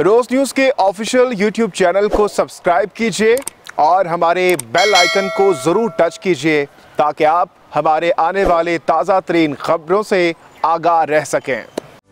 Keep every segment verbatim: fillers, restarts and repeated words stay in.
रोज news के official YouTube channel को subscribe कीजिए और हमारे बेल आइकन को जरूर टच कीजिए ताकि आप हमारे आने वाले ताज़ा तरीन खबरों से आगाह रह सकें।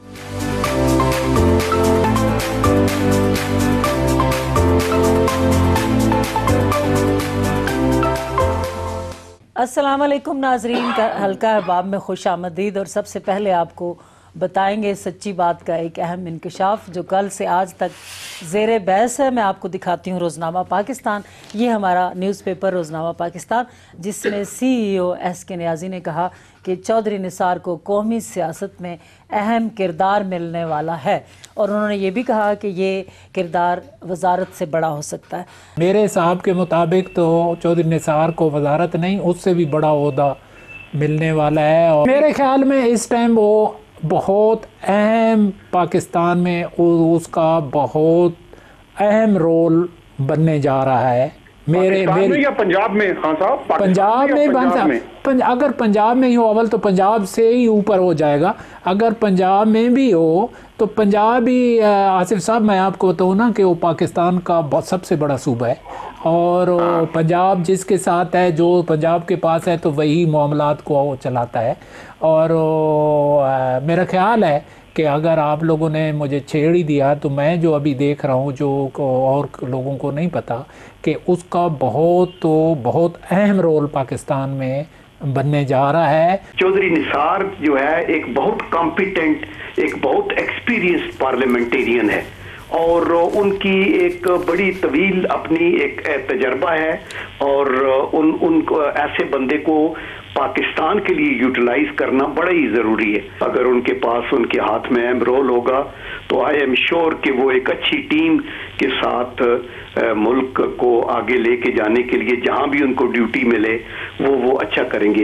अस्सलाम वालेकुम नाजरीन, का हल्का अहबाब में खुश आमदीद। और सबसे पहले आपको बताएंगे सच्ची बात का एक अहम इंकशाफ जो कल से आज तक ज़ेर बहस है। मैं आपको दिखाती हूँ रोज़नामा पाकिस्तान, ये हमारा न्यूज़पेपर रोज़नामा पाकिस्तान, जिसमें सीईओ एस के नियाज़ी ने कहा कि चौधरी निसार को कौमी सियासत में अहम किरदार मिलने वाला है। और उन्होंने ये भी कहा कि ये किरदार वजारत से बड़ा हो सकता है। मेरे साहब के मुताबिक तो चौधरी निसार को वजारत नहीं, उससे भी बड़ा ओहदा मिलने वाला है। और मेरे ख्याल में इस टाइम वो बहुत अहम पाकिस्तान में उसका बहुत अहम रोल बनने जा रहा है। मेरे मेरे या पंजाब में खान साहब, पंजाब में बनता पंज, अगर पंजाब में ही हो अव्वल तो पंजाब से ही ऊपर हो जाएगा। अगर पंजाब में भी हो तो पंजाब ही, आसिफ साहब मैं आपको बताऊँ ना कि वो पाकिस्तान का बहुत सबसे बड़ा सूबा है और पंजाब जिसके साथ है, जो पंजाब के पास है तो वही मामलात को वो चलाता है। और आ, मेरा ख्याल है कि अगर आप लोगों ने मुझे छेड़ ही दिया तो मैं जो अभी देख रहा हूँ, जो और लोगों को नहीं पता, कि उसका बहुत तो बहुत अहम रोल पाकिस्तान में बनने जा रहा है। चौधरी निसार जो है एक बहुत कॉम्पिटेंट, एक बहुत एक्सपीरियंस्ड पार्लियामेंटेरियन है और उनकी एक बड़ी तवील अपनी एक तजर्बा है और उन उन ऐसे बंदे को पाकिस्तान के लिए यूटिलाइज करना बड़ा ही जरूरी है। अगर उनके पास उनके हाथ में अहम रोल होगा तो आई एम श्योर कि वो एक अच्छी टीम के साथ मुल्क को आगे लेके जाने के लिए जहां भी उनको ड्यूटी मिले वो वो अच्छा करेंगे।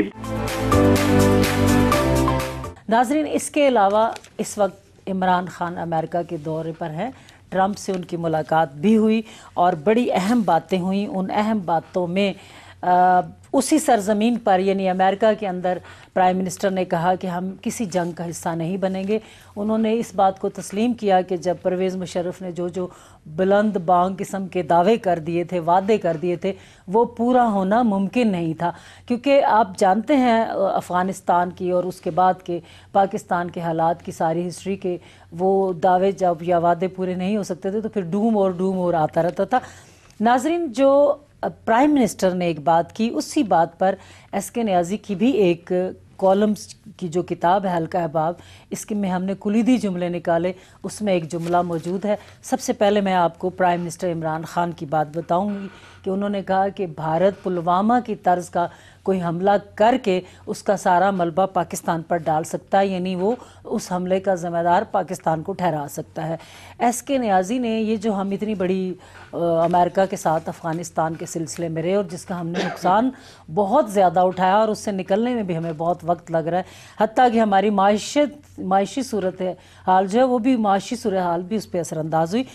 नाजरीन, इसके अलावा इस वक्त इमरान खान अमेरिका के दौरे पर हैं। ट्रंप से उनकी मुलाकात भी हुई और बड़ी अहम बातें हुई। उन अहम बातों में आ, उसी सरजमीन पर यानी अमेरिका के अंदर प्राइम मिनिस्टर ने कहा कि हम किसी जंग का हिस्सा नहीं बनेंगे। उन्होंने इस बात को तस्लीम किया कि जब परवेज़ मुशर्रफ ने जो जो बुलंद बांग किस्म के दावे कर दिए थे, वादे कर दिए थे, वो पूरा होना मुमकिन नहीं था। क्योंकि आप जानते हैं अफ़गानिस्तान की और उसके बाद के पाकिस्तान के हालात की सारी हिस्ट्री के, वो दावे जब या वादे पूरे नहीं हो सकते थे तो फिर डूम और डूम और आता रहता था। नाजरीन, जो प्राइम मिनिस्टर ने एक बात की, उसी बात पर एस के नियाज़ी की भी एक कॉलम्स की जो किताब है हल्का अहबाब, इसके में हमने कुलीदी जुमले निकाले, उसमें एक जुमला मौजूद है। सबसे पहले मैं आपको प्राइम मिनिस्टर इमरान खान की बात बताऊंगी कि उन्होंने कहा कि भारत पुलवामा की तर्ज का कोई हमला करके उसका सारा मलबा पाकिस्तान पर डाल सकता है, यानी वो उस हमले का ज़िम्मेदार पाकिस्तान को ठहरा सकता है। एस के नियाज़ी ने ये जो हम इतनी बड़ी अमेरिका के साथ अफ़गानिस्तान के सिलसिले में रहे और जिसका हमने नुकसान बहुत ज़्यादा उठाया और उससे निकलने में भी हमें बहुत वक्त लग रहा है, हत्ता कि हमारी माशियत माशी सूरत हाल जो है वो भी माशी सूरत हाल भी उस पर असरअंदाज हुई।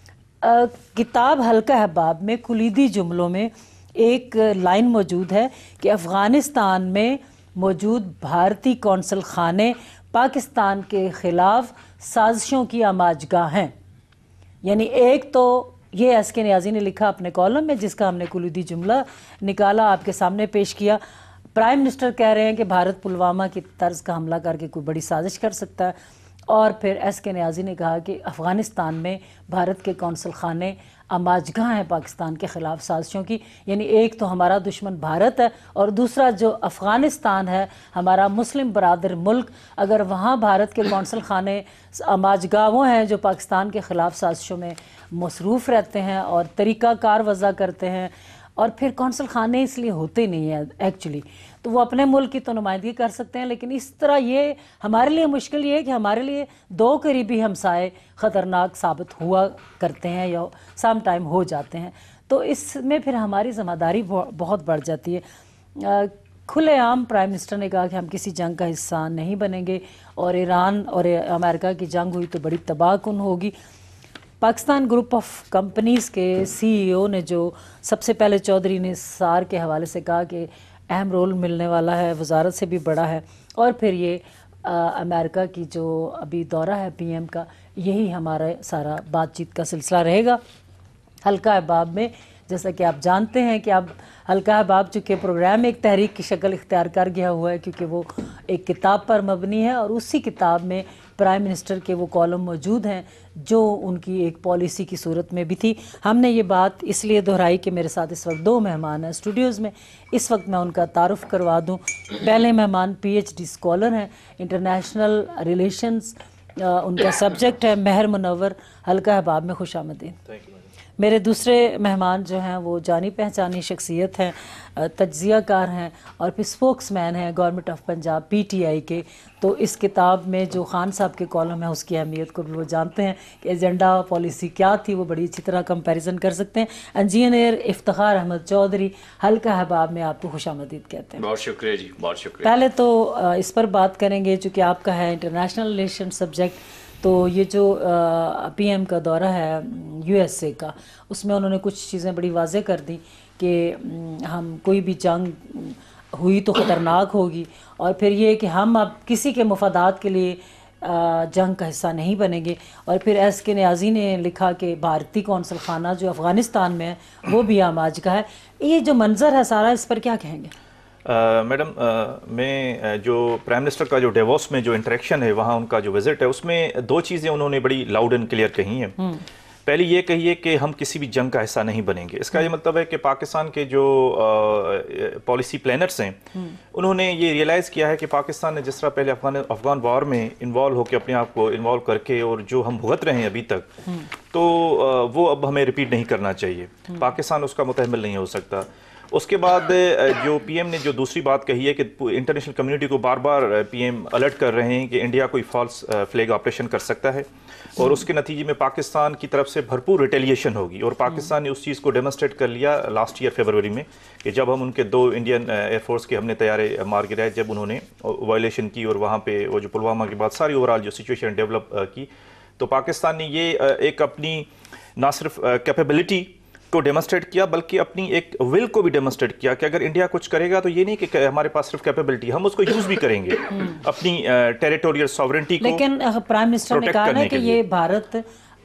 आ, किताब हल्का अहबाब में कुलीदी जुमलों में एक लाइन मौजूद है कि अफ़गानिस्तान में मौजूद भारतीय कौंसल खाने पाकिस्तान के ख़िलाफ़ साजिशों की आमाजगाह हैं। यानी एक तो ये एस के नियाज़ी ने लिखा अपने कॉलम में, जिसका हमने कुलीदी जुमला निकाला आपके सामने पेश किया। प्राइम मिनिस्टर कह रहे हैं कि भारत पुलवामा की तर्ज का हमला करके कोई बड़ी साजिश कर सकता है। और फिर एस के नियाज़ी ने कहा कि अफ़गानिस्तान में भारत के कौंसल खाने आमाजगाह हैं पाकिस्तान के ख़िलाफ़ साजिशों की। यानी एक तो हमारा दुश्मन भारत है और दूसरा जो अफ़गानिस्तान है हमारा मुस्लिम बरादर मुल्क, अगर वहाँ भारत के कौंसल खाने आमाजगाह वो हैं जो पाकिस्तान के ख़िलाफ़ साजिशों में मसरूफ़ रहते हैं और तरीक़ाकार वज़ा करते हैं। और फिर कौंसल खाने इसलिए होते नहीं हैं एक्चुअली, तो वो अपने मुल्क की तो नुमाइंदगी कर सकते हैं, लेकिन इस तरह ये हमारे लिए मुश्किल ये है कि हमारे लिए दो करीबी हमसाए ख़तरनाक साबित हुआ करते हैं या सम टाइम हो जाते हैं। तो इसमें फिर हमारी ज़िम्मेदारी बहुत बढ़ जाती है। खुलेआम प्राइम मिनिस्टर ने कहा कि हम किसी जंग का हिस्सा नहीं बनेंगे और ईरान और अमेरिका की जंग हुई तो बड़ी तबाहकुन होगी। पाकिस्तान ग्रुप ऑफ कंपनीज़ के सीईओ ने जो सबसे पहले चौधरी निसार के हवाले से कहा कि अहम रोल मिलने वाला है, वजारत से भी बड़ा है, और फिर ये अमेरिका की जो अभी दौरा है पीएम का, यही हमारा सारा बातचीत का सिलसिला रहेगा। हल्का अहबाब में जैसा कि आप जानते हैं कि अब हल्का अहबाब चूँकि प्रोग्राम एक तहरीक की शक्ल इख्तियार कर गया हुआ है, क्योंकि वो एक किताब पर मबनी है और उसी किताब में प्राइम मिनिस्टर के वो कॉलम मौजूद हैं जो उनकी एक पॉलिसी की सूरत में भी थी। हमने ये बात इसलिए दोहराई कि मेरे साथ इस वक्त दो मेहमान हैं स्टूडियोज़ में। इस वक्त मैं उनका तारुफ़ करवा दूँ। पहले मेहमान पीएचडी स्कॉलर हैं, इंटरनेशनल रिलेशंस उनका सब्जेक्ट है। महर मुनव्वर, हल्का अहबाब में खुश आमदीद। मेरे दूसरे मेहमान जो हैं वो जानी पहचानी शख्सियत हैं, तज्ज़ियाकार हैं और फिर स्पोक्समैन हैं गवर्नमेंट ऑफ पंजाब पीटीआई के। तो इस किताब में जो खान साहब के कॉलम है उसकी अहमियत को भी वो जानते हैं कि एजेंडा पॉलिसी क्या थी, वो बड़ी अच्छी तरह कंपैरिजन कर सकते हैं। इंजीनियर इफ्तिखार अहमद चौधरी, हल्का अहबाब में आपको खुशामदीद कहते हैं। बहुत शुक्रिया जी, बहुत शुक्रिया। पहले तो इस पर बात करेंगे चूँकि आपका है इंटरनेशनल रिलेशन सब्जेक्ट। तो ये जो पीएम का दौरा है यूएसए का, उसमें उन्होंने कुछ चीज़ें बड़ी वाज़ेह कर दी कि हम कोई भी जंग हुई तो ख़तरनाक होगी, और फिर ये कि हम अब किसी के मफादात के लिए जंग का हिस्सा नहीं बनेंगे। और फिर एस के नियाज़ी ने लिखा कि भारतीय कौंसल खाना जो अफ़गानिस्तान में है वो भी आमाज का है। ये जो मंज़र है सारा, इस पर क्या कहेंगे? मैडम uh, uh, मैं uh, जो प्राइम मिनिस्टर का जो डेवोस में जो इंटरेक्शन है, वहाँ उनका जो विजिट है, उसमें दो चीज़ें उन्होंने बड़ी लाउड एंड क्लियर कही हैं। पहली ये कही है कि हम किसी भी जंग का हिस्सा नहीं बनेंगे। इसका ये मतलब है कि पाकिस्तान के जो पॉलिसी प्लानर्स हैं उन्होंने ये रियलाइज़ किया है कि पाकिस्तान ने जिस तरह पहले अफगान अफगान वॉर में इन्वॉल्व होकर अपने आप को इन्वॉल्व करके और जो हम भुगत रहे हैं अभी तक, तो uh, वो अब हमें रिपीट नहीं करना चाहिए। पाकिस्तान उसका मुतहम्मिल नहीं हो सकता। उसके बाद जो पीएम ने जो दूसरी बात कही है कि इंटरनेशनल कम्युनिटी को बार बार पीएम अलर्ट कर रहे हैं कि इंडिया कोई फॉल्स फ्लैग ऑपरेशन कर सकता है और उसके नतीजे में पाकिस्तान की तरफ से भरपूर रिटेलिएशन होगी। और पाकिस्तान ने उस चीज़ को डेमोस्ट्रेट कर लिया लास्ट ईयर फरवरी में कि जब हम उनके दो इंडियन एयरफोर्स के हमने तैयारे मार गिराए, जब उन्होंने वायलेशन की और वहाँ पे वो जो पुलवामा के बाद सारी ओवरऑल जो सिचुएशन डेवलप की, तो पाकिस्तान ने ये एक अपनी ना सिर्फ कैपेबिलिटी को डेमोस्ट्रेट किया बल्कि अपनी एक विल को भी डेमोस्ट्रेट किया कि अगर इंडिया कुछ करेगा तो ये नहीं कि हमारे पास सिर्फ कैपेबिलिटी, हम उसको यूज भी करेंगे अपनी टेरिटोरियल सॉवरेनिटी को। लेकिन प्राइम मिनिस्टर ने कहा है कि ये भारत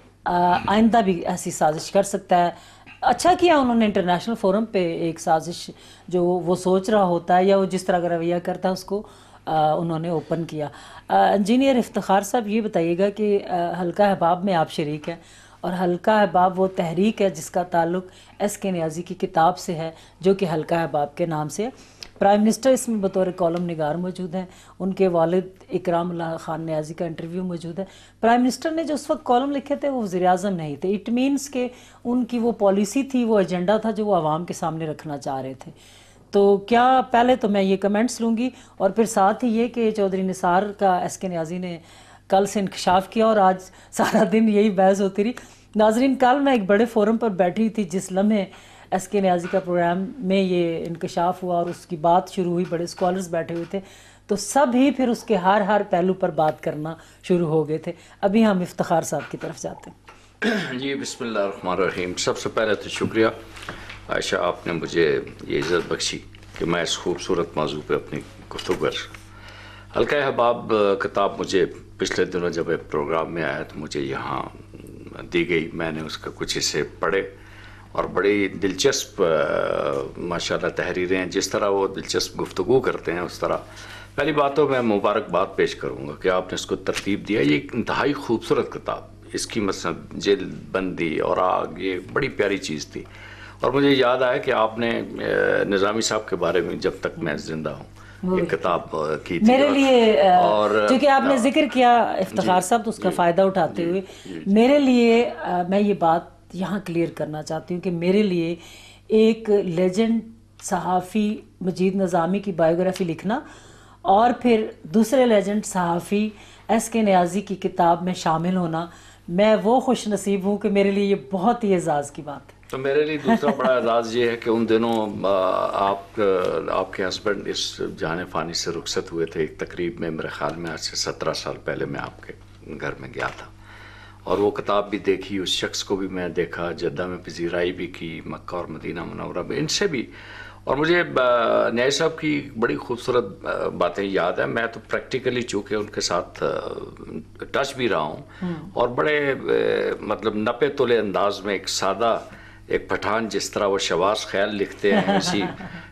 आइंदा भी ऐसी साजिश कर सकता है। अच्छा किया उन्होंने इंटरनेशनल फोरम पे एक साजिश जो वो सोच रहा होता है या वो जिस तरह का रवैया करता है उसको आ, उन्होंने ओपन किया। इंजीनियर इफ्तिखार साहब ये बताइएगा कि हल्का अहबाब में आप शरीक हैं और हल्का अहबाब वो तहरीक है जिसका ताल्लुक एस के नियाज़ी की किताब से है जो कि हल्का अहबाब के नाम से है। प्राइम मिनिस्टर इसमें बतौर कॉलम निगार मौजूद हैं, उनके वालिद इकराम उल्लाह खान नियाज़ी का इंटरव्यू मौजूद है। प्राइम मिनिस्टर ने जो उस वक्त कॉलम लिखे थे वो वज़ीर आज़म नहीं थे। इट मीन्स के उनकी वो पॉलिसी थी, वो एजेंडा था जो वो आवाम के सामने रखना चाह रहे थे। तो क्या पहले तो मैं ये कमेंट्स लूँगी और फिर साथ ही ये कि चौधरी निसार का एस के नियाज़ी ने कल से इंकशाफ किया और आज सारा दिन यही बहस होती रही। नाजरीन, कल मैं एक बड़े फोरम पर बैठी थी जिस लम्हे एस के नियाज़ी का प्रोग्राम में ये इंकशाफ हुआ और उसकी बात शुरू हुई, बड़े स्कॉलर्स बैठे हुए थे, तो सब ही फिर उसके हर हर पहलू पर बात करना शुरू हो गए थे। अभी हम इफ्तिखार साहब की तरफ जाते हैं। जी, बिस्मिल्लाहिर्रहमानिर्रहीम। सबसे पहले तो शुक्रिया आयशा, आपने मुझे ये इज़्ज़त बख्शी कि मैं इस खूबसूरत मौजू पे अपनी गुफ्तगू कर। हल्का अहबाब किताब मुझे पिछले दिनों जब एक प्रोग्राम में आया तो मुझे यहाँ दी गई, मैंने उसका कुछ हिस्से पढ़े और बड़ी दिलचस्प माशाल्लाह तहरीरें हैं। जिस तरह वो दिलचस्प गुफ्तगू करते हैं उस तरह पहली बात तो मैं मुबारकबाद पेश करूँगा कि आपने इसको तरतीब दिया। ये एक इंतहाई खूबसूरत किताब, इसकी मतलब जेलबंदी और आग ये बड़ी प्यारी चीज़ थी। और मुझे याद आया कि आपने निज़ामी साहब के बारे में जब तक मैं जिंदा हूँ एक किताब की थी मेरे लिए, और क्योंकि आपने आ, जिक्र किया इफ्तिखार साहब तो उसका फ़ायदा उठाते हुए मेरे लिए आ, मैं ये बात यहाँ क्लियर करना चाहती हूँ कि मेरे लिए एक लेजेंड सहाफ़ी मजीद निज़ामी की बायोग्राफ़ी लिखना और फिर दूसरे लेजेंड सहाफ़ी एस के नियाज़ी की किताब में शामिल होना, मैं वो खुश नसीब हूँ कि मेरे लिए ये बहुत ही एजाज़ की बात है। तो मेरे लिए दूसरा बड़ा एजाज़ ये है कि उन दिनों आप आपके हस्बैंड इस जाने फ़ानी से रुखसत हुए थे एक तकरीब में, मेरे ख़्याल में आज से सत्रह साल पहले मैं आपके घर में गया था और वो किताब भी देखी, उस शख्स को भी मैं देखा, जद्दा में पजीराई भी की, मक्का और मदीना मुनव्वरा में, इनसे भी। और मुझे न्याय साहब की बड़ी खूबसूरत बातें याद है। मैं तो प्रैक्टिकली चूँकि उनके साथ टच भी रहा हूँ, और बड़े मतलब नपे तुले अंदाज में एक सादा एक पठान जिस तरह वो शहबाज ख्याल लिखते हैं, उसी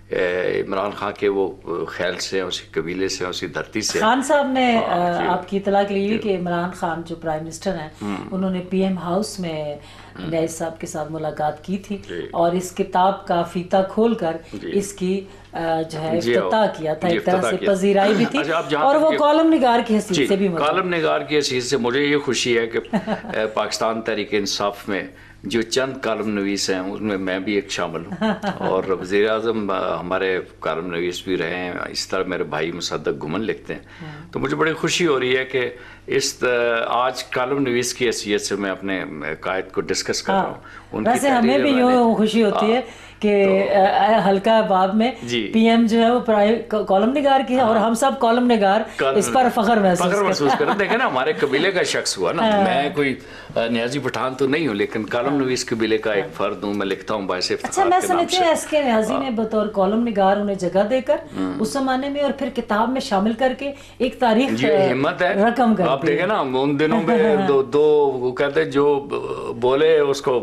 इमरान खान के वो ख्याल से, उसी कबीले से, उसी धरती से। खान साहब ने आपकी इतला के लिए कि इमरान खान जो प्राइम मिनिस्टर हैं उन्होंने पीएम हाउस में न्याय साहब के साथ मुलाकात की थी, और इस किताब का फीता खोलकर इसकी जो है इफ्तिताह किया था, एक तरह से पजीराई भी थी। अच्छा, और वो कॉलम निगार की हैसियत से भी, कॉलम निगार की हैसियत से मुझे ये खुशी है कि पाकिस्तान तहरीक इंसाफ में जो चंद कॉलम नवीस हैं उनमें मैं भी एक शामिल हूँ, और वज़ीर आज़म हमारे कॉलम नवीस भी रहे हैं। इस तरह मेरे भाई मुसद्दक घुमन लिखते हैं, तो मुझे बड़ी खुशी हो रही है कि इस आज कॉलम नवीस की हैसियत से मैं अपने कायद को डिस्कस कर रहा हूँ। वैसे हमें भी यूँ खुशी होती है कि तो, हल्का बाब में पीएम जो है वो कॉलम निगार की है, और हम सब कॉलम निगार इस पर फख्र महसूस कर देखें ना, हमारे कबीले का शख्स हुआ ना। मैं कोई न्याजी पठान तो नहीं हूँ, लेकिन कॉलम नवीस कबीले का एक फर्द हूँ, मैं लिखता हूँ बाइसे इफ्तिखार। अच्छा, मैं समझती हूँ एस के न्याजी ने बतौर कॉलम निगार उन्हें जगह देकर उस जमाने में और फिर किताब में शामिल करके एक तारीख हिम्मत है रकम कर, आप देखें ना उन दिनों में दो दो वो कहते हैं जो बोले उसको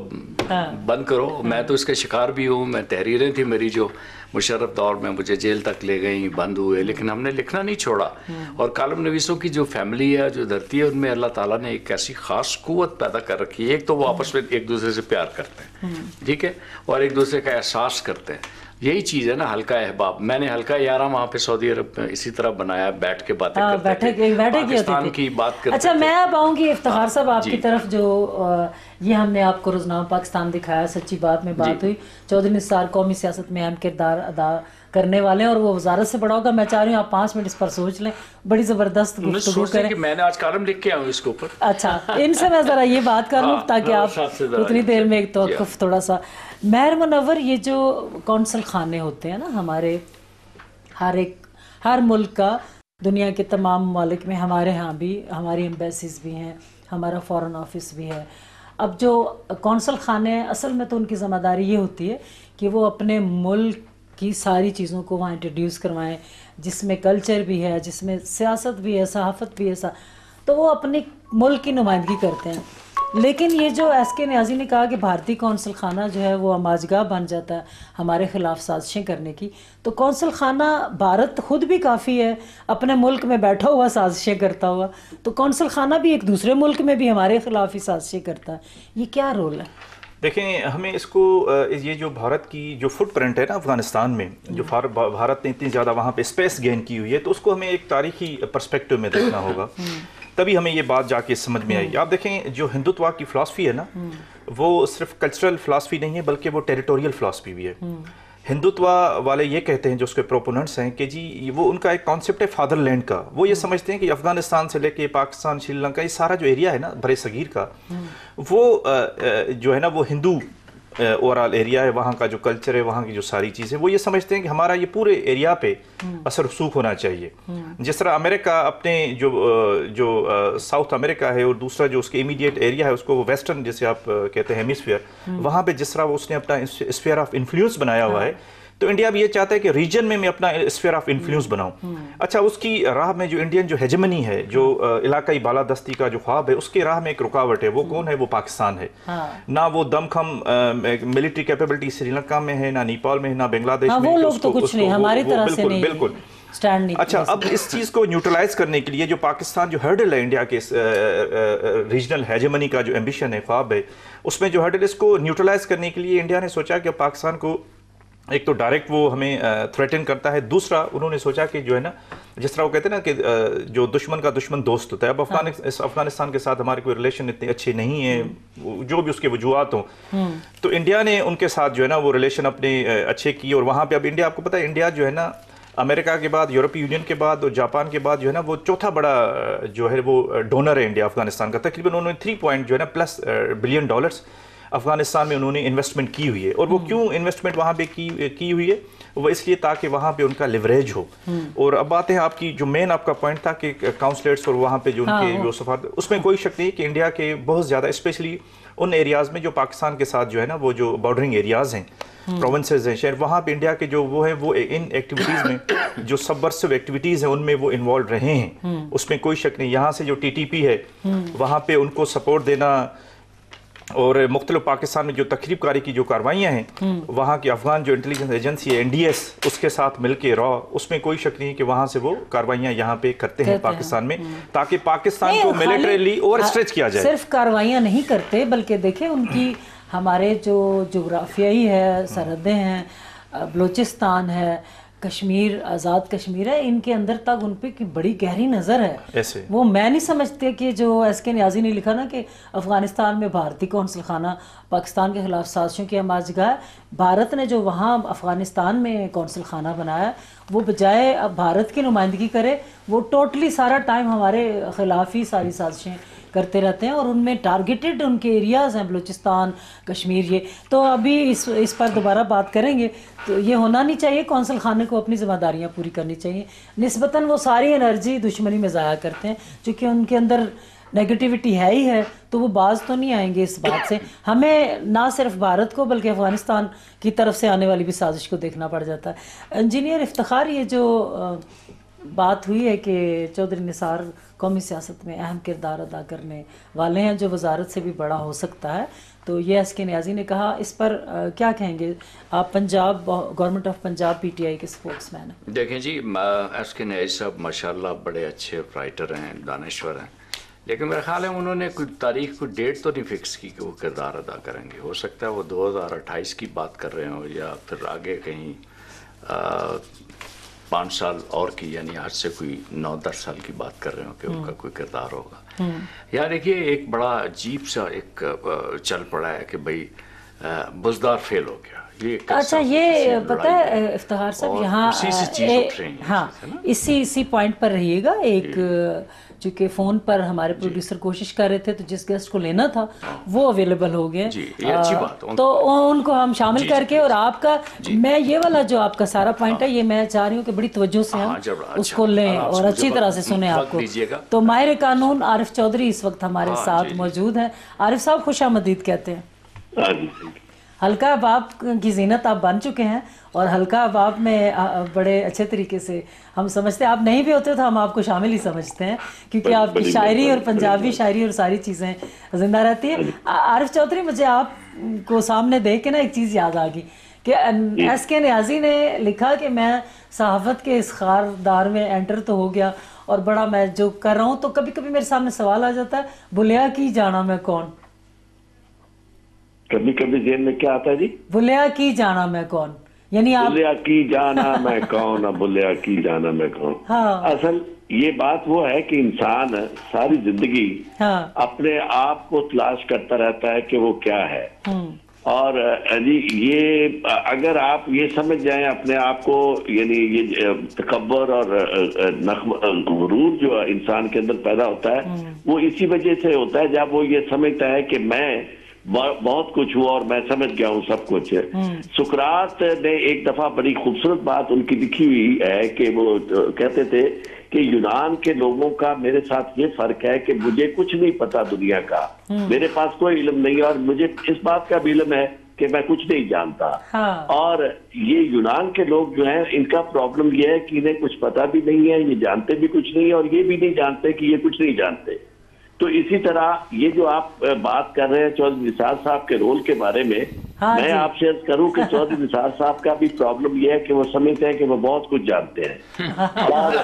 बंद करो। मैं तो इसके शिकार भी हूँ। मैं तहरीरें थी मेरी जो मुशर्रफ दौर में मुझे जेल तक ले गई, बंद हुए, लेकिन हमने लिखना नहीं छोड़ा। और कॉलम नवीसों की जो फैमिली है, जो धरती है, उनमें अल्लाह ताला ने एक ऐसी ख़ास कुव्वत पैदा कर रखी है। एक तो वो आपस में एक दूसरे से प्यार करते हैं, ठीक है, और एक दूसरे का एहसास करते हैं। यही चीज़ है ना हल्का अहबाब। मैंने हल्का यारा वहाँ पे सऊदी अरब में इसी तरह बनाया, बैठ के बातें करते बैठे, थे, बैठे पाकिस्तान की बात करते। अच्छा, मैं अब आऊँगी इफ्तिखार साहब आपकी तरफ। जो ये हमने आपको रोज़नामा पाकिस्तान दिखाया, सच्ची बात में बात हुई, चौधरी निसार कौमी सियासत में अहम किरदार अदा करने वाले हैं, और वो वजारत से बड़ा होगा। मैं चाह रही हूँ आप पाँच मिनट इस पर सोच लें, बड़ी ज़बरदस्त गुफ्तगू करें। कि मैंने आज कॉलम लिख के आऊँ इसके ऊपर। अच्छा, इनसे मैं ज़रा ये बात कर लूँ ताकि आप उतनी देर में एक तवक्कुफ थोड़ा सा। महर मुनव्वर, ये जो कौंसल खाने होते हैं ना हमारे हर एक हर मुल्क का, दुनिया के तमाम ममालिक में, हमारे यहाँ भी हमारी एम्बेसीज भी हैं, हमारा फ़ॉरेन ऑफिस भी है। अब जो कौंसल खाने हैं, असल में तो उनकी ज़िम्मेदारी ये होती है कि वो अपने मुल्क की सारी चीज़ों को वहाँ इंट्रोड्यूस करवाएं, जिसमें कल्चर भी है, जिसमें सियासत भी है, सहाफ़त भी है, तो वो अपने मुल्क की नुमाइंदगी करते हैं। लेकिन ये जो एस के न्याजी ने कहा कि भारतीय कौंसल खाना जो है वो अमाजगाह बन जाता है हमारे ख़िलाफ़ साजिशें करने की, तो कौंसल खाना भारत खुद भी काफ़ी है अपने मुल्क में बैठा हुआ साजिशें करता हुआ, तो कौंसल खाना भी एक दूसरे मुल्क में भी हमारे ख़िलाफ़ ही साजिशें करता है। ये क्या रोल है? देखें, हमें इसको ये जो भारत की जो फुटप्रिंट है ना अफ़गानिस्तान में, जो भारत ने इतनी ज़्यादा वहाँ पे स्पेस गेन की हुई है, तो उसको हमें एक तारीखी पर्सपेक्टिव में देखना होगा, तभी हमें ये बात जाके समझ में आएगी। आप देखें, जो हिंदुत्व की फ़िलासफ़ी है ना, वो सिर्फ कल्चरल फ़िलासफ़ी नहीं है, बल्कि वो टेरिटोरियल फ़िलासफ़ी भी है। हिंदुत्व वाले ये कहते हैं, जो उसके प्रोपोनेंट्स हैं, कि जी वो उनका एक कॉन्सेप्ट है फादरलैंड का। वो ये समझते हैं कि अफ़गानिस्तान से लेके पाकिस्तान, श्रीलंका, ये सारा जो एरिया है ना बरे सगीर का, वो जो है ना वो हिंदू ओवरऑल एरिया है। वहाँ का जो कल्चर है, वहाँ की जो सारी चीज़ें, वो ये समझते हैं कि हमारा ये पूरे एरिया पे असर रसूख होना चाहिए। जिस तरह अमेरिका अपने जो जो साउथ अमेरिका है और दूसरा जो उसके इमीडिएट एरिया है उसको वेस्टर्न जैसे आप कहते हैं हेमिस्फीयर, वहाँ पे जिस तरह उसने अपना स्फीयर ऑफ इन्फ्लुएंस बनाया हुआ है, तो इंडिया भी ये चाहता है कि रीजन में मैं अपना स्फीयर ऑफ इन्फ्लुएंस बनाऊं। अच्छा, उसकी राह में जो इंडियन जो हेजेमनी है, जो इलाकाई बालादस्ती का जो ख्वाब है, उसके राह में एक रुकावट है। वो कौन है? वो पाकिस्तान है। हाँ। ना वो दमखम मिलिट्री कैपेबिलिटी श्रीलंका में है, ना नेपाल में है, ना बांग्लादेश हाँ, में। वो लोग तो कुछ नहीं, हमारी तरह से नहीं, बिल्कुल स्टैंड नहीं। अच्छा, अब इस चीज़ को न्यूट्रलाइज करने के लिए जो पाकिस्तान जो हर्डल है इंडिया के रीजनल हेजेमनी का जो एम्बिशन है, ख्वाब है, उसमें जो हर्डल, इसको न्यूट्रलाइज करने के लिए इंडिया ने सोचा कि पाकिस्तान को एक तो डायरेक्ट वो हमें थ्रेटन करता है, दूसरा उन्होंने सोचा कि जो है ना, जिस तरह वो कहते हैं ना कि जो दुश्मन का दुश्मन दोस्त होता है। अब हाँ। अफगानिस्तान के साथ हमारे कोई रिलेशन इतने अच्छे नहीं है, जो भी उसके वजूहत हों, तो इंडिया ने उनके साथ जो है ना वो रिलेशन अपने अच्छे किए। और वहाँ पे अब इंडिया, आपको पता है, इंडिया जो है ना अमेरिका के बाद, यूरोपीय यूनियन के बाद और जापान के बाद जो है ना वो चौथा बड़ा जो है वो डोनर है इंडिया अफगानिस्तान का। तकरीबन उन्होंने थ्री पॉइंट जो है ना प्लस बिलियन डॉलर्स अफगानिस्तान में उन्होंने इन्वेस्टमेंट की हुई है। और वो क्यों इन्वेस्टमेंट वहाँ पे की की हुई है? वो इसलिए ताकि वहाँ पे उनका लिवरेज हो। और अब बात है आपकी जो मेन आपका पॉइंट था कि काउंसलर्स और वहाँ पे जो उनके हाँ, जो सफारत, उसमें कोई शक नहीं कि इंडिया के बहुत ज़्यादा, स्पेशली उन एरियाज़ में जो पाकिस्तान के साथ जो है ना वो जो बॉर्डरिंग एरियाज़ हैं, प्रोविंसेस हैं, शहर, वहाँ पे इंडिया के जो वो हैं वो इन एक्टिविटीज़ में जो सबवर्सिव एक्टिविटीज़ हैं उनमें वो इन्वॉल्व रहे हैं, उसमें कोई शक नहीं। यहाँ से जो टी टी पी है वहाँ पे उनको सपोर्ट देना और मुख्तलिफ पाकिस्तान में जो तखरीबकारी की जो कार्रवाइयाँ हैं वहाँ की अफगान जो इंटेलिजेंस एजेंसी है एन डी एस उसके साथ मिलके रॉ, उसमें कोई शक नहीं कि वहाँ से वो कार्रवाइयाँ यहाँ पे करते हैं पाकिस्तान में, ताकि पाकिस्तान को मिलिट्रीली ओवर स्ट्रेच किया जाए। सिर्फ कार्रवाइयाँ नहीं करते बल्कि देखें उनकी हमारे जो जोग्राफियाई है, सरहदें हैं, बलूचिस्तान है, कश्मीर, आज़ाद कश्मीर है, इनके अंदर तक उन पे की बड़ी गहरी नज़र है। ऐसे वो मैं नहीं समझते कि जो एस के नियाज़ी ने लिखा ना कि अफ़गानिस्तान में भारतीय कौंसल खाना पाकिस्तान के खिलाफ साजिशों की आमाजगाह है, भारत ने जो वहाँ अफ़गानिस्तान में कौंसल खाना बनाया वो बजाय अब भारत की नुमाइंदगी करे वो टोटली सारा टाइम हमारे खिलाफ ही सारी साजिशें करते रहते हैं और उनमें टारगेटेड उनके एरियाज़ हैं, बलूचिस्तान, कश्मीर, ये तो अभी इस इस पर दोबारा बात करेंगे। तो ये होना नहीं चाहिए, कौंसल खाने को अपनी ज़िम्मेदारियाँ पूरी करनी चाहिए। निस्बतन वो सारी एनर्जी दुश्मनी में ज़ाया करते हैं, चूँकि उनके अंदर नेगेटिविटी है ही है, तो वो बाज तो नहीं आएंगे इस बात से। हमें ना सिर्फ भारत को बल्कि अफ़गानिस्तान की तरफ से आने वाली भी साजिश को देखना पड़ जाता है। इंजीनियर इफ्तिखार, ये जो बात हुई है कि चौधरी निसार कौमी सियासत में अहम किरदार अदा करने वाले हैं, जो वजारत से भी बड़ा हो सकता है, तो ये एस के नियाज़ी ने कहा, इस पर आ, क्या कहेंगे आप? Punjab government of Punjab P T I के स्पोक्समैन हैं। देखें जी, एस के नियाज़ी साहब माशाल्लाह बड़े अच्छे राइटर हैं, दानिश्वर हैं, लेकिन मेरे ख्याल है उन्होंने कोई तारीख, कोई डेट तो नहीं फिक्स की कि वो किरदार अदा करेंगे। हो सकता है वो दो हज़ार अट्ठाईस की बात कर रहे हो या फिर आगे कहीं पाँच साल और की, यानी आज से कोई नौ दस साल की बात कर रहे हो कि उनका कोई किरदार होगा। यार देखिए, एक बड़ा अजीब सा एक चल पड़ा है कि भाई बुज़दार फेल हो गया। ये अच्छा, ये पता है इफ्तिखार साहब, यहाँ हाँ इसी इसी पॉइंट पर रहिएगा। एक चूँकि फ़ोन पर हमारे प्रोड्यूसर कोशिश कर रहे थे, तो जिस गेस्ट को लेना था वो अवेलेबल हो गए, तो उनको हम शामिल करके, और आपका मैं ये वाला जो आपका सारा पॉइंट है ये मैं चाह रही हूँ कि बड़ी तवज्जो से हम उसको लें और अच्छी तरह से सुने आपको। तो माहिर कानून आरिफ चौधरी इस वक्त हमारे साथ मौजूद हैं। आरिफ साहब, खुश आमदीद कहते हैं। हल्का अहबाब की जीनत आप बन चुके हैं और हल्का अहबाब में बड़े अच्छे तरीके से हम समझते हैं। आप नहीं भी होते तो हम आपको शामिल ही समझते हैं, क्योंकि आपकी शायरी और पंजाबी शायरी और सारी चीज़ें जिंदा रहती हैं। आरिफ चौधरी, मुझे आपको सामने देख के ना एक चीज़ याद आ गई कि एस के नियाज़ी ने लिखा कि मैं सहाफ़त के इस खारदार में एंटर तो हो गया और बड़ा मैं जो कर रहा हूँ, तो कभी कभी मेरे सामने सवाल आ जाता है, बुलिया की जाना मैं कौन। कभी कभी जेल में क्या आता है जी? बुलिया की जाना मैं कौन, यानी आप बुलिया की जाना मैं कौन, अब बुलिया की जाना मैं कौन। हाँ। असल ये बात वो है कि इंसान सारी जिंदगी हाँ। अपने आप को तलाश करता रहता है कि वो क्या है। और जी ये अगर आप ये समझ जाएं अपने आप को, यानी ये तकब्बर और गुरूर जो इंसान के अंदर पैदा होता है वो इसी वजह से होता है जब वो ये समझता है कि मैं बहुत कुछ हुआ और मैं समझ गया हूँ सब कुछ। सुकरात ने एक दफा बड़ी खूबसूरत बात उनकी लिखी हुई है कि वो कहते थे कि यूनान के लोगों का मेरे साथ ये फर्क है कि मुझे कुछ नहीं पता दुनिया का, मेरे पास कोई इल्म नहीं है और मुझे इस बात का भी इल्म है कि मैं कुछ नहीं जानता। हाँ। और ये यूनान के लोग जो हैं इनका प्रॉब्लम ये है कि इन्हें कुछ पता भी नहीं है, ये जानते भी कुछ नहीं है और ये भी नहीं जानते कि ये कुछ नहीं जानते। तो इसी तरह ये जो आप बात कर रहे हैं चौधरी निसार साहब के रोल के बारे में, हाँ मैं आपसे अर्ज करूं कि चौधरी निसार साहब का भी प्रॉब्लम ये है कि वो समझते हैं कि वो बहुत कुछ जानते हैं। और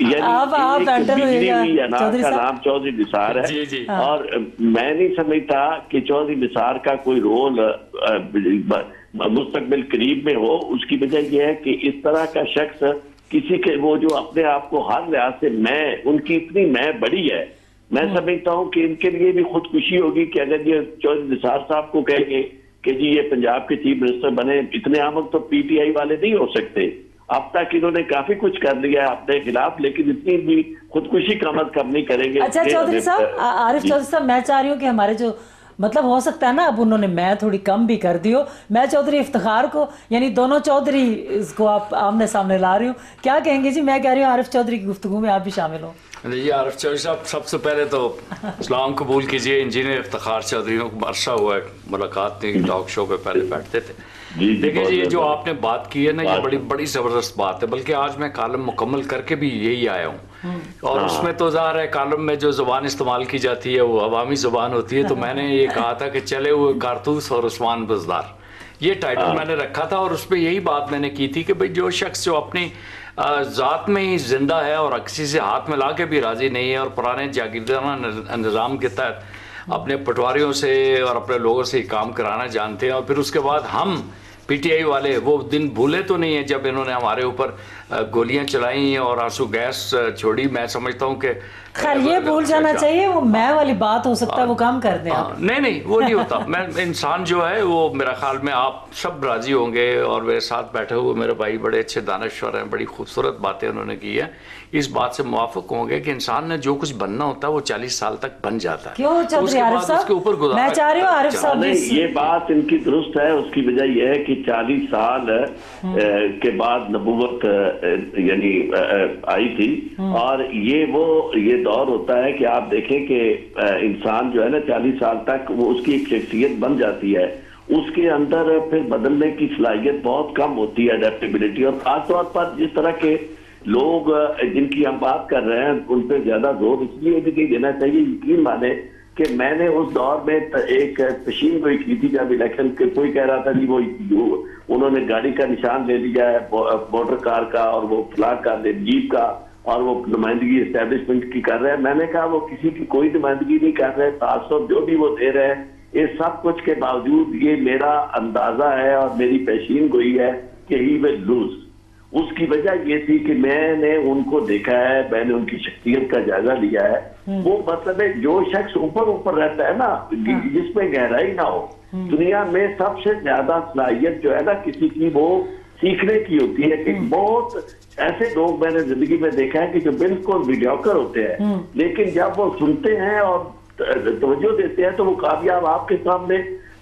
यानी अनाथ का नाम चौधरी निसार है। जी जी। और मैं नहीं समझता कि चौधरी निसार का कोई रोल मुस्तकबिल करीब में हो। उसकी वजह यह है कि इस तरह का शख्स किसी के वो जो अपने आप को हर लिहाज से मैं उनकी इतनी मैं बड़ी है, मैं समझता हूँ कि इनके लिए भी खुदकुशी होगी कि अगर ये चौधरी निसार साहब को कहेंगे कि जी ये पंजाब के चीफ मिनिस्टर बने, इतने आमक तो पीटीआई वाले नहीं हो सकते। अब तक इन्होंने काफी कुछ कर लिया है अपने खिलाफ, लेकिन इतनी भी खुदकुशी का मत कम नहीं करेंगे। अच्छा चौधरी साहब, आरिफ चौधरी साहब, मैं चाह रही हूँ कि हमारे जो मतलब हो सकता है ना, अब उन्होंने मैं थोड़ी कम भी कर दी हो, मैं चौधरी इफ्तिखार को, यानी दोनों चौधरी इसको आप आमने सामने ला रही हूँ, क्या कहेंगे जी? मैं कह रही हूँ आरिफ चौधरी की गुफ्तगू में आप भी शामिल हो। जी आरिफ चौधरी साहब, सबसे पहले तो सलाम कबूल कीजिए। इंजीनियर इफ्तिखार चौधरी को अरसा हुआ है मुलाकात नहीं, टॉक शो पे पहले बैठते थे। देखिए जी, ये जो आपने बात की है ना, ये बड़ी बड़ी ज़बरदस्त बात है। बल्कि आज मैं कॉलम मुकम्मल करके भी यही आया हूँ, और उसमें तो ज़ाहिर है कॉलम में जो ज़ुबान इस्तेमाल की जाती है वो अवामी ज़ुबान होती है। तो मैंने ये कहा था कि चले हुए कारतूस और उस्मान बुज़दार, ये टाइटल मैंने रखा था। और उस पर यही बात मैंने की थी कि भाई जो शख्स जो अपनी ज़ात में ही जिंदा है और किसी से हाथ मिला के भी राज़ी नहीं है, और पुराने जागीरदाना निज़ाम के तहत अपने पटवारियों से और अपने लोगों से काम कराना जानते हैं, और फिर उसके बाद हम पीटीआई वाले वो दिन भूले तो नहीं है जब इन्होंने हमारे ऊपर गोलियां चलाई और आंसू गैस छोड़ी। मैं समझता हूँ कि खैर ये भूल जाना चाहिए, वो मैं वाली बात हो सकता है वो काम कर दें आप। नहीं नहीं वो नहीं होता। मैं इंसान जो है वो मेरा ख्याल में आप सब राजी होंगे, और मेरे साथ बैठे हुए मेरे भाई बड़े अच्छे दानश्वर हैं, बड़ी खूबसूरत बातें उन्होंने की है। इस बात से मुवाफिक होंगे कि इंसान ने जो कुछ बनना होता है वो चालीस साल तक बन जाता है। क्यों चौधरी आरिफ साहब, मैं चाह रही हूँ आरिफ साहब ये बात इनकी दुरुस्त है। उसकी वजह यह है कि चालीस साल के बाद नबूवत यानी आई थी, और ये वो ये दौर होता है कि आप देखें कि इंसान जो है ना चालीस साल तक वो उसकी एक शख्सियत बन जाती है, उसके अंदर फिर बदलने की सलाहियत बहुत कम होती है, अडेप्टेबिलिटी। और खासतौर पर जिस तरह के लोग जिनकी हम बात कर रहे हैं उन पर ज्यादा जोर इसलिए भी नहीं देना चाहिए। यकीन माने कि मैंने उस दौर में एक तशीन कोई की थी जब इलेक्शन के, कोई कह रहा था कि वो उन्होंने गाड़ी का निशान ले लिया है मोटर कार का, और वो फ्लाग का जीप का, और वो नुमाइंदगी एस्टेब्लिशमेंट की कर रहे हैं। मैंने कहा वो किसी की कोई नुमाइंदगी नहीं कर रहे, तासुब जो भी वो दे रहे हैं, ये सब कुछ के बावजूद ये मेरा अंदाजा है और मेरी पेशीन गोई है कि ही विल लूज। उसकी वजह ये थी कि मैंने उनको देखा है, मैंने उनकी शख्सियत का जायजा लिया है। वो मतलब है जो शख्स ऊपर ऊपर रहता है ना, जिसमें गहराई ना हो, दुनिया में सबसे ज्यादा सलाहियत जो है ना किसी की वो सीखने की होती है। कि बहुत ऐसे लोग मैंने जिंदगी में देखा है कि जो बिल्कुल मीडियोकर होते हैं, लेकिन जब वो सुनते हैं और तवज्जो देते हैं तो वो कामयाब आपके सामने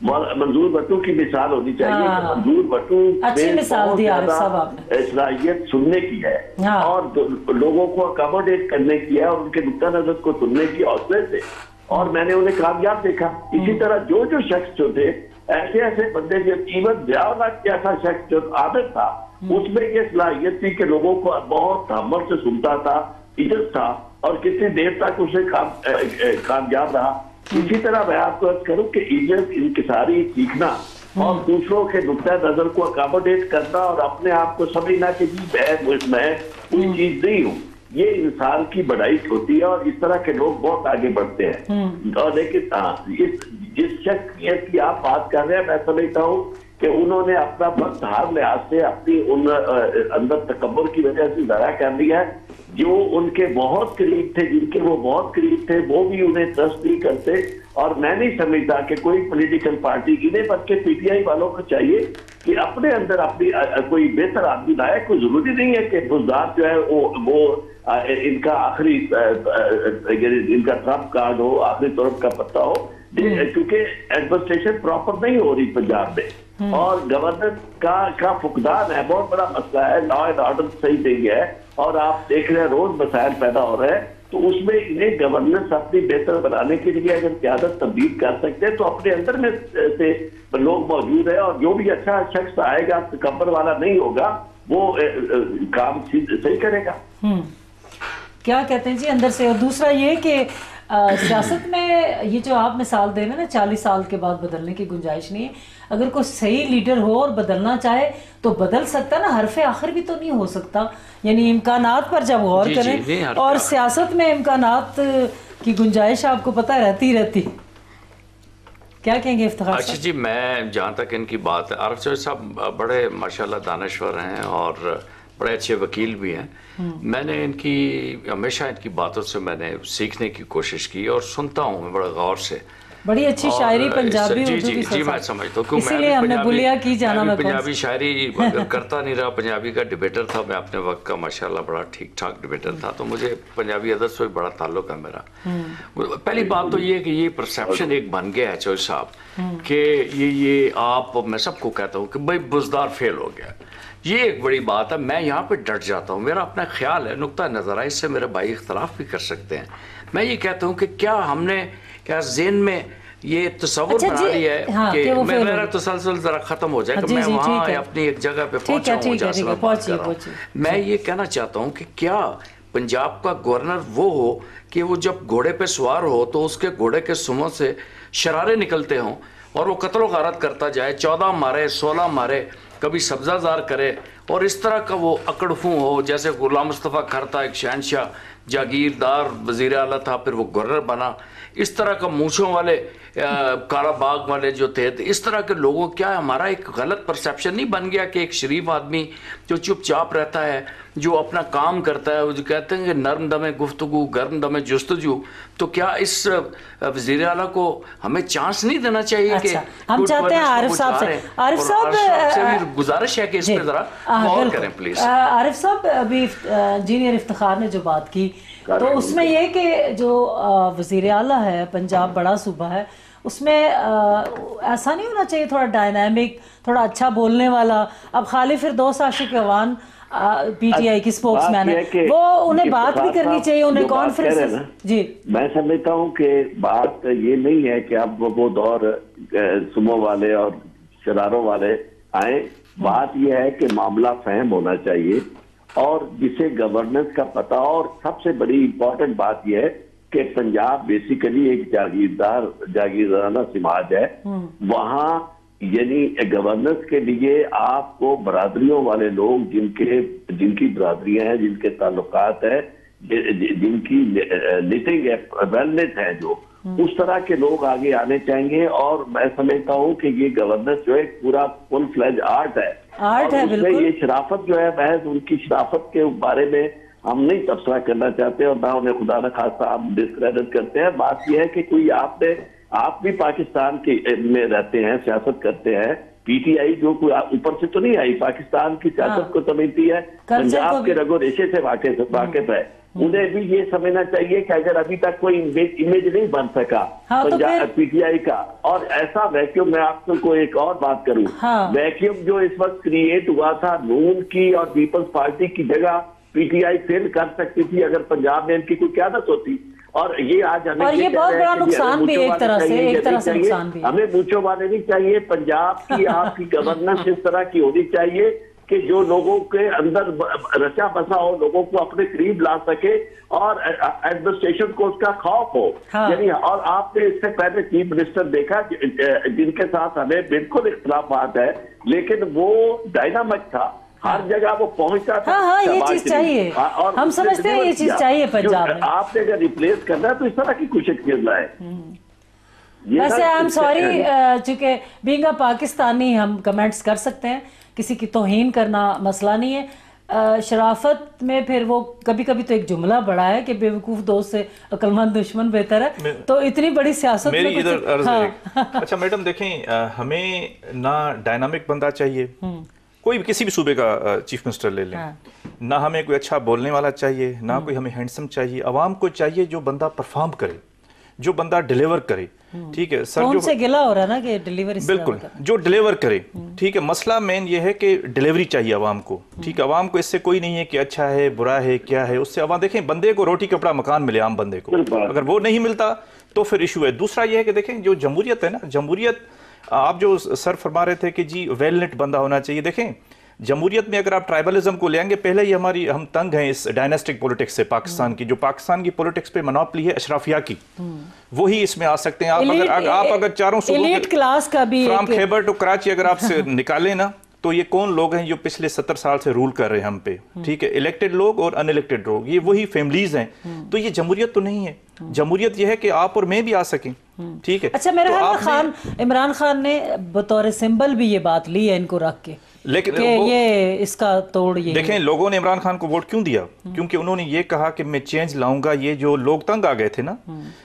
मंजूर भट्टू की मिसाल होनी चाहिए। हाँ। मंजूर भट्टू अच्छी मिसाल दी आरिफ साहब आपने, सलाहियत सुनने की है। हाँ। और लोगों को अकोमोडेट करने की है और उनके नुक्ता नजर को सुनने की हौसले से, और मैंने उन्हें कामयाब देखा। इसी तरह जो जो शख्स जो थे ऐसे ऐसे बंदे, जो इवन जयानाक जैसा शख्स जो आदत था, उसमें ये सलाहियत थी कि लोगों को बहुत तहम्मुल से सुनता था, इज्जत था, और कितनी देर तक उसे काम कामयाब रहा। इसी तरह मैं आपको अर्ज करूं कि इज्जत, इंकिसारी सीखना और दूसरों के नुक्ता नजर को अकोमोडेट करना और अपने आप को समझना कि जी मैं मैं कोई चीज नहीं हूँ, ये इंसान की बढ़ाई होती है। और इस तरह के लोग बहुत आगे बढ़ते हैं। और लेकिन हाँ, इस जिस शख्सियत की आप बात कर रहे हैं, मैं समझता हूँ कि उन्होंने अपना वक्त हर लिहाज से अपनी उन अंदर तकब्बुर की वजह से जरा कर लिया है। जो उनके बहुत करीब थे, जिनके वो बहुत करीब थे, वो भी उन्हें ट्रस्ट नहीं करते। और मैं नहीं समझता कि कोई पॉलिटिकल पार्टी, इन्हें बल्कि पीटीआई वालों को चाहिए कि अपने अंदर अपनी कोई बेहतर आदमी लाए। कोई जरूरी नहीं है कि बुज़दार जो है वो वो इनका आखिरी इनका ट्रम्प कार्ड हो, आखिरी तरफ का पत्ता हो, क्योंकि एडमिनिस्ट्रेशन प्रॉपर नहीं हो रही पंजाब में, और गवर्नर का का फुकदान है, बहुत बड़ा मसला है। लॉ एंड ऑर्डर सही नहीं है, और आप देख रहे हैं रोज मसाइल पैदा हो रहे हैं। तो उसमें इन्हें गवर्नेंस अपनी बेहतर बनाने के लिए अगर क़यादत तब्दील कर सकते हैं तो अपने अंदर में से लोग मौजूद है, और जो भी अच्छा शख्स आएगा, तकब्बर वाला नहीं होगा, वो ए, ए, काम सही करेगा। क्या कहते हैं जी अंदर से। और दूसरा ये कि सियासत में ये जो आप मिसाल दे रहे हैं ना, चालीस साल के बाद बदलने की गुंजाइश नहीं है। अगर कोई सही लीडर हो और बदलना चाहे तो बदल सकता ना, हरफे आखिर भी तो नहीं हो सकता। यानी इम्कानात पर जब गौर करें, और सियासत में इम्कानात की गुंजाइश आपको पता रहती रहती। क्या कहेंगे इफ्तिखार? अच्छा जी, मैं जहाँ तक इनकी बात है, आरिफ चौधरी साहब बड़े माशाल्लाह दानश्वर हैं और बड़े अच्छे वकील भी हैं। मैंने इनकी हमेशा इनकी बातों से मैंने सीखने की कोशिश की और सुनता हूँ मैं बड़े गौर से। बड़ी अच्छी शायरी पंजाबी जी उर्दू जी की जी मैं समझता हूँ, इसीलिए हमने बुलिया की जाना। मैं पंजाबी शायरी अगर करता नहीं रहा, पंजाबी का डिबेटर था मैं अपने वक्त का, माशाल्लाह बड़ा ठीक ठाक डिबेटर था, तो मुझे पंजाबी अदब से बड़ा ताल्लुक है मेरा। पहली बात तो ये कि ये परसेप्शन एक बन गया है चौधरी साहब कि ये ये आप, मैं सबको कहता हूँ कि भाई बुजदार फेल हो गया, ये एक बड़ी बात है। मैं यहाँ पे डट जाता हूँ, मेरा अपना ख्याल है, नुक्ता नज़र है, इससे मेरे भाई इख्तलाफ भी कर सकते हैं। मैं ये कहता हूँ कि क्या हमने क्या ज़हन में ये तस्वुर अच्छा बना लिया है हाँ, कि, कि मैं मेरा तसलसल जरा खत्म हो जाए कि मैं वहाँ अपनी एक जगह पे पहुंचा हूँ। मैं ये कहना चाहता हूँ कि क्या पंजाब का गवर्नर वो हो कि वो जब घोड़े पे सवार हो तो उसके घोड़े के सुमों से शरारे निकलते हों और वो कत्ल गारत करता जाए, चौदह मारे सोलह मारे, कभी सब्जाजार करे, और इस तरह का वो अकड़फू हो जैसे गुलाम मुस्तफ़ा खर था, एक शहनशाह जागीरदार वज़ीर आला था, फिर वो गवर्नर बना। इस तरह का मूछों वाले काला बाग वाले जो थे, तो इस तरह के लोगों, क्या हमारा एक गलत परसेप्शन नहीं बन गया कि एक शरीफ आदमी जो चुपचाप रहता है, जो अपना काम करता है, वो जो कहते हैं कि नरम दमे गुफ्तगू गर्म दमे जुस्तजू, तो क्या इस वज़ीर आला को हमें चांस नहीं देना चाहिए? अच्छा, कि हम चाहते हैं आरिफ साहब से, आरिफ साहब से भी गुजारिश है कि इस पे जरा गौर करें प्लीज। आरिफ साहब, अभी इंजीनियर इफ्तिखार ने जो बात की, तो उसमें यह कि जो वज़ीर आला है, पंजाब बड़ा सूबा है, उसमें आ, ऐसा नहीं होना चाहिए थोड़ा डायनामिक, थोड़ा अच्छा बोलने वाला? अब खाली फिरदौस आशिक अवान पीटीआई की स्पोक्समैन है, वो उन्हें बात भी करनी चाहिए, उन्हें कॉन्फ्रेंस। जी मैं समझता हूँ कि बात ये नहीं है कि अब वो दौर सुमो वाले और शरारों वाले आए, बात यह है कि मामला फहम होना चाहिए और जिसे गवर्नेंस का पता। और सबसे बड़ी इंपॉर्टेंट बात यह है कि पंजाब बेसिकली एक जागीरदार जागीरदाराना समाज है। वहाँ यानी गवर्नेंस के लिए आपको बरादरियों वाले लोग, जिनके जिनकी बरादरियां हैं, जिनके ताल्लुकात है, जिनकी लिटिंग है, वेलनेस है, जो उस तरह के लोग आगे आने चाहिए। और मैं समझता हूँ कि ये गवर्नेंस जो है पूरा फुल फ्लेज आर्ट है, आर्ट है बिल्कुल। ये शराफत जो है, महज उनकी शराफत के बारे में हम नहीं तबसरा करना चाहते और ना उन्हें खुदा न खास्ता हम डिस्क्रेडिट करते हैं। बात यह है कि कोई आपने आप भी पाकिस्तान के में रहते हैं, सियासत करते हैं, पीटीआई जो कोई ऊपर से तो नहीं आई, पाकिस्तान की सियासत हाँ। को समझती है, पंजाब के रगो रेशे से वाकिफ वाकिफ है। उन्हें भी ये समझना चाहिए कि अगर अभी तक कोई इमेज नहीं बन सका हाँ, पंजाब तो पीटीआई का, और ऐसा वैक्यूम, मैं आपको एक और बात करूं, हाँ। वैक्यूम जो इस वक्त क्रिएट हुआ था नून की और पीपल्स पार्टी की जगह पीटीआई फिर कर सकती थी अगर पंजाब में इनकी कोई क्यादत होती। और ये आज हमें और ये बहुत बड़ा नुकसान भी एक तरह से एक तरह से नुकसान भी, हमें मूंछों वाले नहीं चाहिए। पंजाब की आपकी गवर्नेंस इस तरह की होनी चाहिए कि जो लोगों के अंदर रचा बसा हो, लोगों को अपने करीब ला सके और एडमिनिस्ट्रेशन को उसका खौफ हो। हाँ। यानी और आपने इससे पहले चीफ मिनिस्टर देखा जिनके साथ हमें बिल्कुल इख्तिलाफात है, लेकिन वो डायनामिक था, हर जगह वो पहुंचता था। हाँ हाँ, ये चीज चाहिए, और हम समझते हैं ये चीज चाहिए पंजाब में। आपने अगर रिप्लेस करना है तो इस तरह की कुछ चीज है। वैसे आई एम सॉरी, चूंकि बीइंग अ पाकिस्तानी हम कमेंट्स कर सकते हैं, किसी की तौहीन करना मसला नहीं है। आ, शराफत में फिर वो कभी कभी तो एक जुमला बड़ा है कि बेवकूफ दोस्त से अक्लमंद दुश्मन बेहतर है, तो इतनी बड़ी सियासत मेरी में इधर अर्ज हाँ। है। अच्छा मैडम देखें, हमें ना डायनामिक बंदा चाहिए, कोई भी किसी भी सूबे का चीफ मिनिस्टर ले लें, हाँ। ना हमें कोई अच्छा बोलने वाला चाहिए, ना कोई हमें हैंडसम चाहिए। आवाम को चाहिए जो बंदा परफॉर्म करे, जो बंदा डिलीवर करे। ठीक है सर, जो से गिला हो रहा है ना कि डिलीवरी बिल्कुल जो डिलीवर करे। ठीक है, मसला मेन ये है कि डिलीवरी चाहिए आवाम को। ठीक है, आवाम को इससे कोई नहीं है कि अच्छा है बुरा है क्या है, उससे आवाम देखें बंदे को रोटी कपड़ा मकान मिले, आम बंदे को अगर वो नहीं मिलता तो फिर इशू है। दूसरा ये है कि देखें जो जमहूरियत है ना, जमहूरियत आप जो सर फरमा रहे थे कि जी वेलनेट बंदा होना चाहिए। देखें जमहूरियत में अगर आप ट्राइबलिज्म को ले आएंगे, पहले ही हमारी हम तंग हैं इस डायनेस्टिक पॉलिटिक्स से। पाकिस्तान की जो पाकिस्तान की पॉलिटिक्स पे मोनोपोली है अशराफिया की, वही इसमें आ सकते हैं। आप अगर आप अगर चारों सूबों क्लास का भी फ्रॉम खैबर टू कराची अगर आपसे निकालें ना, तो ये कौन लोग हैं जो पिछले सत्तर साल से रूल कर रहे हैं हम पे। ठीक है, इलेक्टेड लोग और अनइलेक्टेड लोग, ये वही फैमिलीज हैं। तो ये जमहूरियत तो नहीं है। जमहूरियत ये है कि आप और मैं भी आ सकें। ठीक है, अच्छा मेरे ख्याल में खान इमरान खान ने बतौर सिंबल भी ये बात ली है इनको रख के, लेकिन ये इसका तोड़ ये देखें लोगों ने इमरान खान को वोट क्यों दिया, क्योंकि उन्होंने ये कहा कि मैं चेंज लाऊंगा। ये जो लोग तंग आ गए थे ना,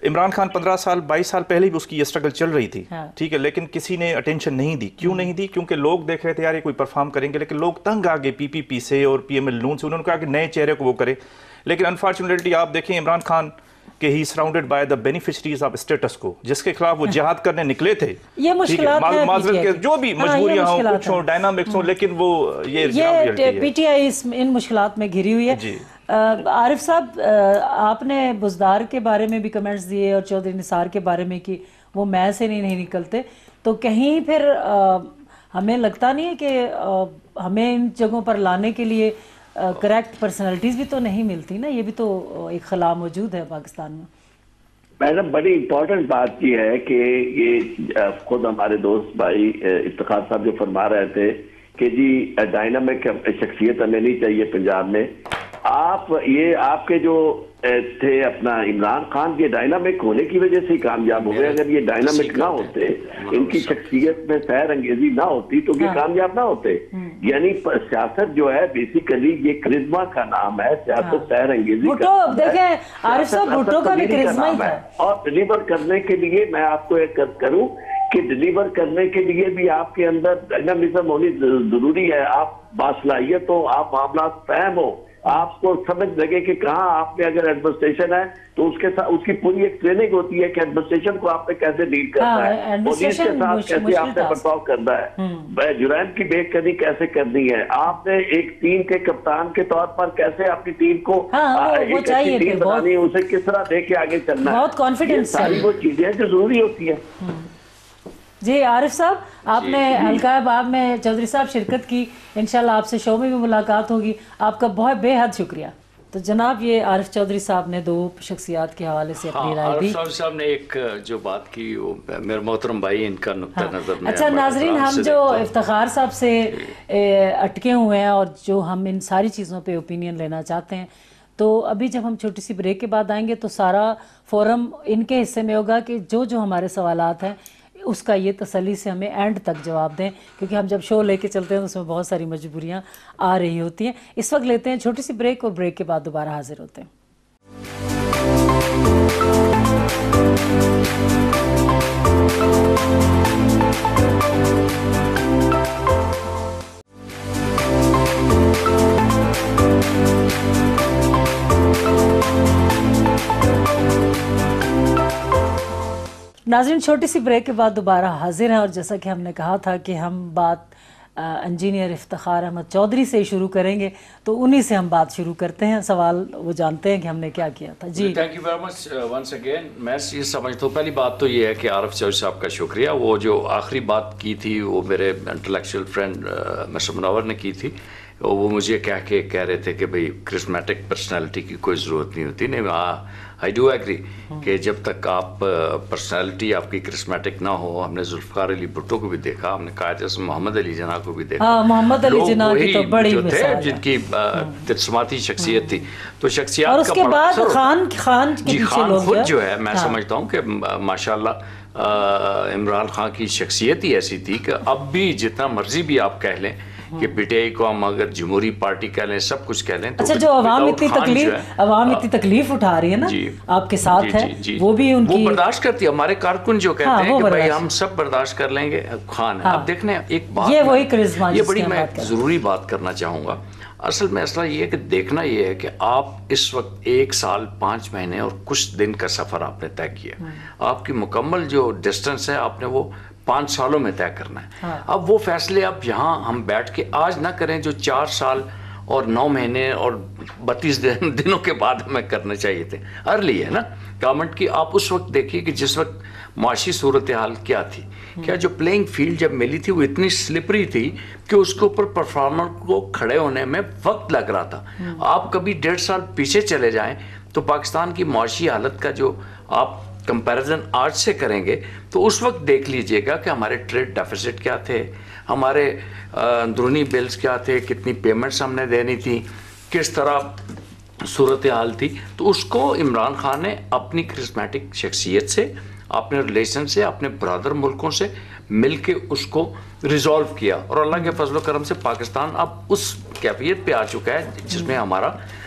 इमरान खान पंद्रह साल बाईस साल पहले भी उसकी ये स्ट्रगल चल रही थी, हाँ। ठीक है, लेकिन किसी ने अटेंशन नहीं दी। क्यों नहीं दी? क्योंकि लोग देख रहे थे यार ये कोई परफॉर्म करेंगे, लेकिन लोग तंग आ गए पीपीपी से और पीएमएल नून से, उन्होंने कहा कि नए चेहरे को वो करे। लेकिन अनफॉर्चुनेटली आप देखें इमरान खान कि he surrounded by the beneficiaries of status quo, जिसके खिलाफ वो जिहाद करने निकले थे। ये मुश्किलात है माजरत के जो भी मजबूरियां हो, कुछ हो, डायनामिक्स हो, लेकिन वो ये ये पीटीआई इन मुश्किलात में घिरी हुई है। जी। आरिफ साहब, आपने बुज़दार के बारे में भी कमेंट्स दिए और चौधरी निसार के बारे में कि वो मैं से नहीं, नहीं निकलते, तो कहीं फिर आ, हमें लगता नहीं है कि आ, हमें इन जगहों पर लाने के लिए करेक्ट पर्सनालिटीज़ भी तो नहीं मिलती ना, ये भी तो एक खला मौजूद है पाकिस्तान में। मैडम, बड़ी इंपॉर्टेंट बात यह है कि ये खुद हमारे दोस्त भाई इफ्तिखार साहब जो फरमा रहे थे कि जी डायनामिक शख्सियत हमें नहीं चाहिए पंजाब में। आप ये आपके जो थे अपना इमरान खान के डायनामिक होने की वजह से कामयाब हो गए। अगर ये डायनामिक ना होते, इनकी शख्सियत में सैर अंगेजी ना होती तो ये कामयाब ना होते। यानी सियासत जो है बेसिकली ये करिश्मा का नाम है, सियासत सैर अंगेजी भुट्टो, देखें आरिफ साहब, भुट्टो का भी करिश्मा ही है। और डिलीवर करने के लिए मैं आपको एक करूं कि डिलीवर करने के लिए भी आपके अंदर डायनामिज्म होनी जरूरी है। आप बासलाहियत हो, आप मामला फहम हो, आपको समझ लगे कि कहाँ आपने अगर एडमिनिस्ट्रेशन है तो उसके साथ उसकी पूरी एक ट्रेनिंग होती है कि एडमिनिस्ट्रेशन को आपने कैसे डील करना हाँ, है, पुलिस के साथ कैसे आपने बर्ताव करना है, जुराइम की बेकदरी कैसे करनी है, आपने एक टीम के कप्तान के तौर पर कैसे अपनी टीम को हाँ, एक अच्छी टीम बनानी है, उसे किस तरह देख के आगे चलना है, बहुत कॉन्फिडेंस सारी वो चीजें जो जरूरी होती है। जी आरिफ साहब, आपने हल्का बाब में चौधरी साहब शिरकत की, इंशाल्लाह आपसे शो में भी मुलाकात होगी। आपका बहुत बेहद शुक्रिया। तो जनाब, ये आरिफ चौधरी साहब ने दो शख्सियात के हवाले से अपनी राय दी। आरिफ साहब ने एक जो बात की वो मेरे मोहतरम भाई इनका नुक्ता हाँ। नजर में। अच्छा नाजरीन, हम जो इफ्तिखार साहब से अटके हुए हैं और जो हम इन सारी चीज़ों पे ओपिनियन लेना चाहते हैं, तो अभी जब हम छोटी सी ब्रेक के बाद आएंगे तो सारा फोरम इनके हिस्से में होगा कि जो जो हमारे सवालात हैं उसका ये तसल्ली से हमें एंड तक जवाब दें, क्योंकि हम जब शो लेके चलते हैं तो उसमें बहुत सारी मजबूरियां आ रही होती हैं। इस वक्त लेते हैं छोटी सी ब्रेक और ब्रेक के बाद दोबारा हाजिर होते हैं। नाज़रीन, छोटी सी ब्रेक के बाद दोबारा हाजिर हैं और जैसा कि हमने कहा था कि हम बात इंजीनियर इफ्तिखार अहमद चौधरी से ही शुरू करेंगे, तो उन्हीं से हम बात शुरू करते हैं। सवाल वो जानते हैं कि हमने क्या किया था। जी thank you very much once again. मैं ये समझता हूँ, पहली बात तो ये है कि आरिफ चौधरी साहब का शुक्रिया। वो जो आखिरी बात की थी वो मेरे इंटेलेक्चुअल फ्रेंड मिस्टर मुनव्वर ने की थी। वो मुझे कह के कह रहे थे कि भाई क्रिस्मेटिक पर्सनालिटी की कोई ज़रूरत नहीं होती। नहीं, आई डू एग्री कि जब तक आप पर्सनालिटी आपकी क्रिस्मेटिक ना हो, हमने जुल्फ़िकार अली भुट्टो को भी देखा, हमने कायद मोहम्मद अली जिन्ना को भी देखा। हाँ, मोहम्मद अली जिन्ना की तो बड़ी जो थे जिनकी तिरस्माती शख्सियत थी, तो शख्सियत और उसके बाद खान खान जी खान खुद जो है, मैं समझता हूँ कि माशाल्लाह इमरान खान की शख्सियत ही ऐसी थी कि अब भी जितना मर्जी भी आप कह लें कि पीटीआई को हम अगर जमहूरी पार्टी कह लें, सब कुछ कह लें, तो अच्छा जो अवाम इतनी तकलीफ अवाम इतनी तकलीफ उठा रही है ना, आपके साथ है, वो भी उनकी वो बर्दाश्त करती है। हमारे कारकुन जो कहते हाँ, हैं कि भाई हम सब बर्दाश्त कर लेंगे, खान है। हाँ, अब देखने एक बात, ये वही करिश्मा, ये बड़ी मैं जरूरी बात करना चाहूंगा। असल में असला ये है कि देखना ये है कि आप इस वक्त एक साल पाँच महीने और कुछ दिन का सफ़र आपने तय किया। आपकी मुकम्मल जो डिस्टेंस है आपने वो पाँच सालों में तय करना है। हाँ। अब वो फैसले आप यहाँ हम बैठ के आज ना करें जो चार साल और नौ महीने और बत्तीस दिन, दिनों के बाद हमें करने चाहिए थे। अर्ली है ना गवर्नमेंट की। आप उस वक्त देखिए कि जिस वक्त माशी सूरत हाल क्या थी, क्या जो प्लेइंग फील्ड जब मिली थी वो इतनी स्लिपरी थी कि उसके ऊपर परफॉर्मर को खड़े होने में वक्त लग रहा था। आप कभी डेढ़ साल पीछे चले जाएं तो पाकिस्तान की माशी हालत का जो आप कंपैरिजन आज से करेंगे तो उस वक्त देख लीजिएगा कि हमारे ट्रेड डेफिसिट क्या थे, हमारे अंदरूनी बिल्स क्या थे, कितनी पेमेंट्स हमने देनी थी, किस तरह सूरत हाल थी। तो उसको इमरान खान ने अपनी करिश्मेटिक शख्सियत से, अपने रिलेशन से, अपने ब्रदर मुल्कों से मिल के उसको रिजॉल्व किया और अल्लाह के फजल करम से पाकिस्तान अब उस कैफियत पे आ चुका है जिसमें हमारा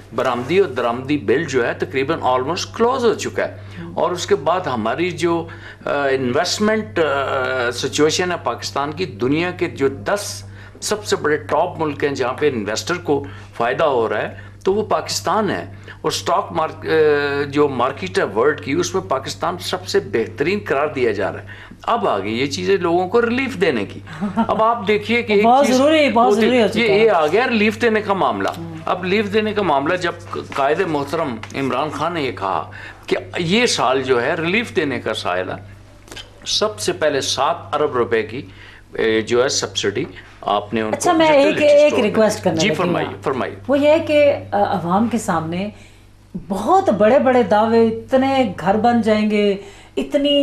बरामदी और दरामदी बिल जो है तकरीबन ऑलमोस्ट क्लोज हो चुका है। और उसके बाद हमारी जो इन्वेस्टमेंट सिचुएशन है पाकिस्तान की, दुनिया के जो दस सबसे बड़े टॉप मुल्क हैं जहाँ पे इन्वेस्टर को फ़ायदा हो रहा है तो वो पाकिस्तान है। और स्टॉक मार्क जो मार्केट है वर्ल्ड की, उसमें पाकिस्तान सबसे बेहतरीन करार दिया जा रहा है। अब आ गई ये चीज़ें लोगों को रिलीफ देने की। अब आप देखिए कि बहुत ज़रूरी बहुत ज़रूरी हो चुका ये ये आ गया रिलीफ देने का मामला। अब रिलीफ देने का मामला जब कायदे मोहतरम इमरान खान ने ये कहा कि ये साल जो है रिलीफ देने का साल है, सबसे पहले सात अरब रुपए की जो है सब्सिडी आपने उनको। अच्छा, मैं एक एक रिक्वेस्ट करना जी फरमाइए फरमाइए। वो ये है कि अवाम के सामने बहुत बड़े बड़े दावे, इतने घर बन जाएंगे, इतनी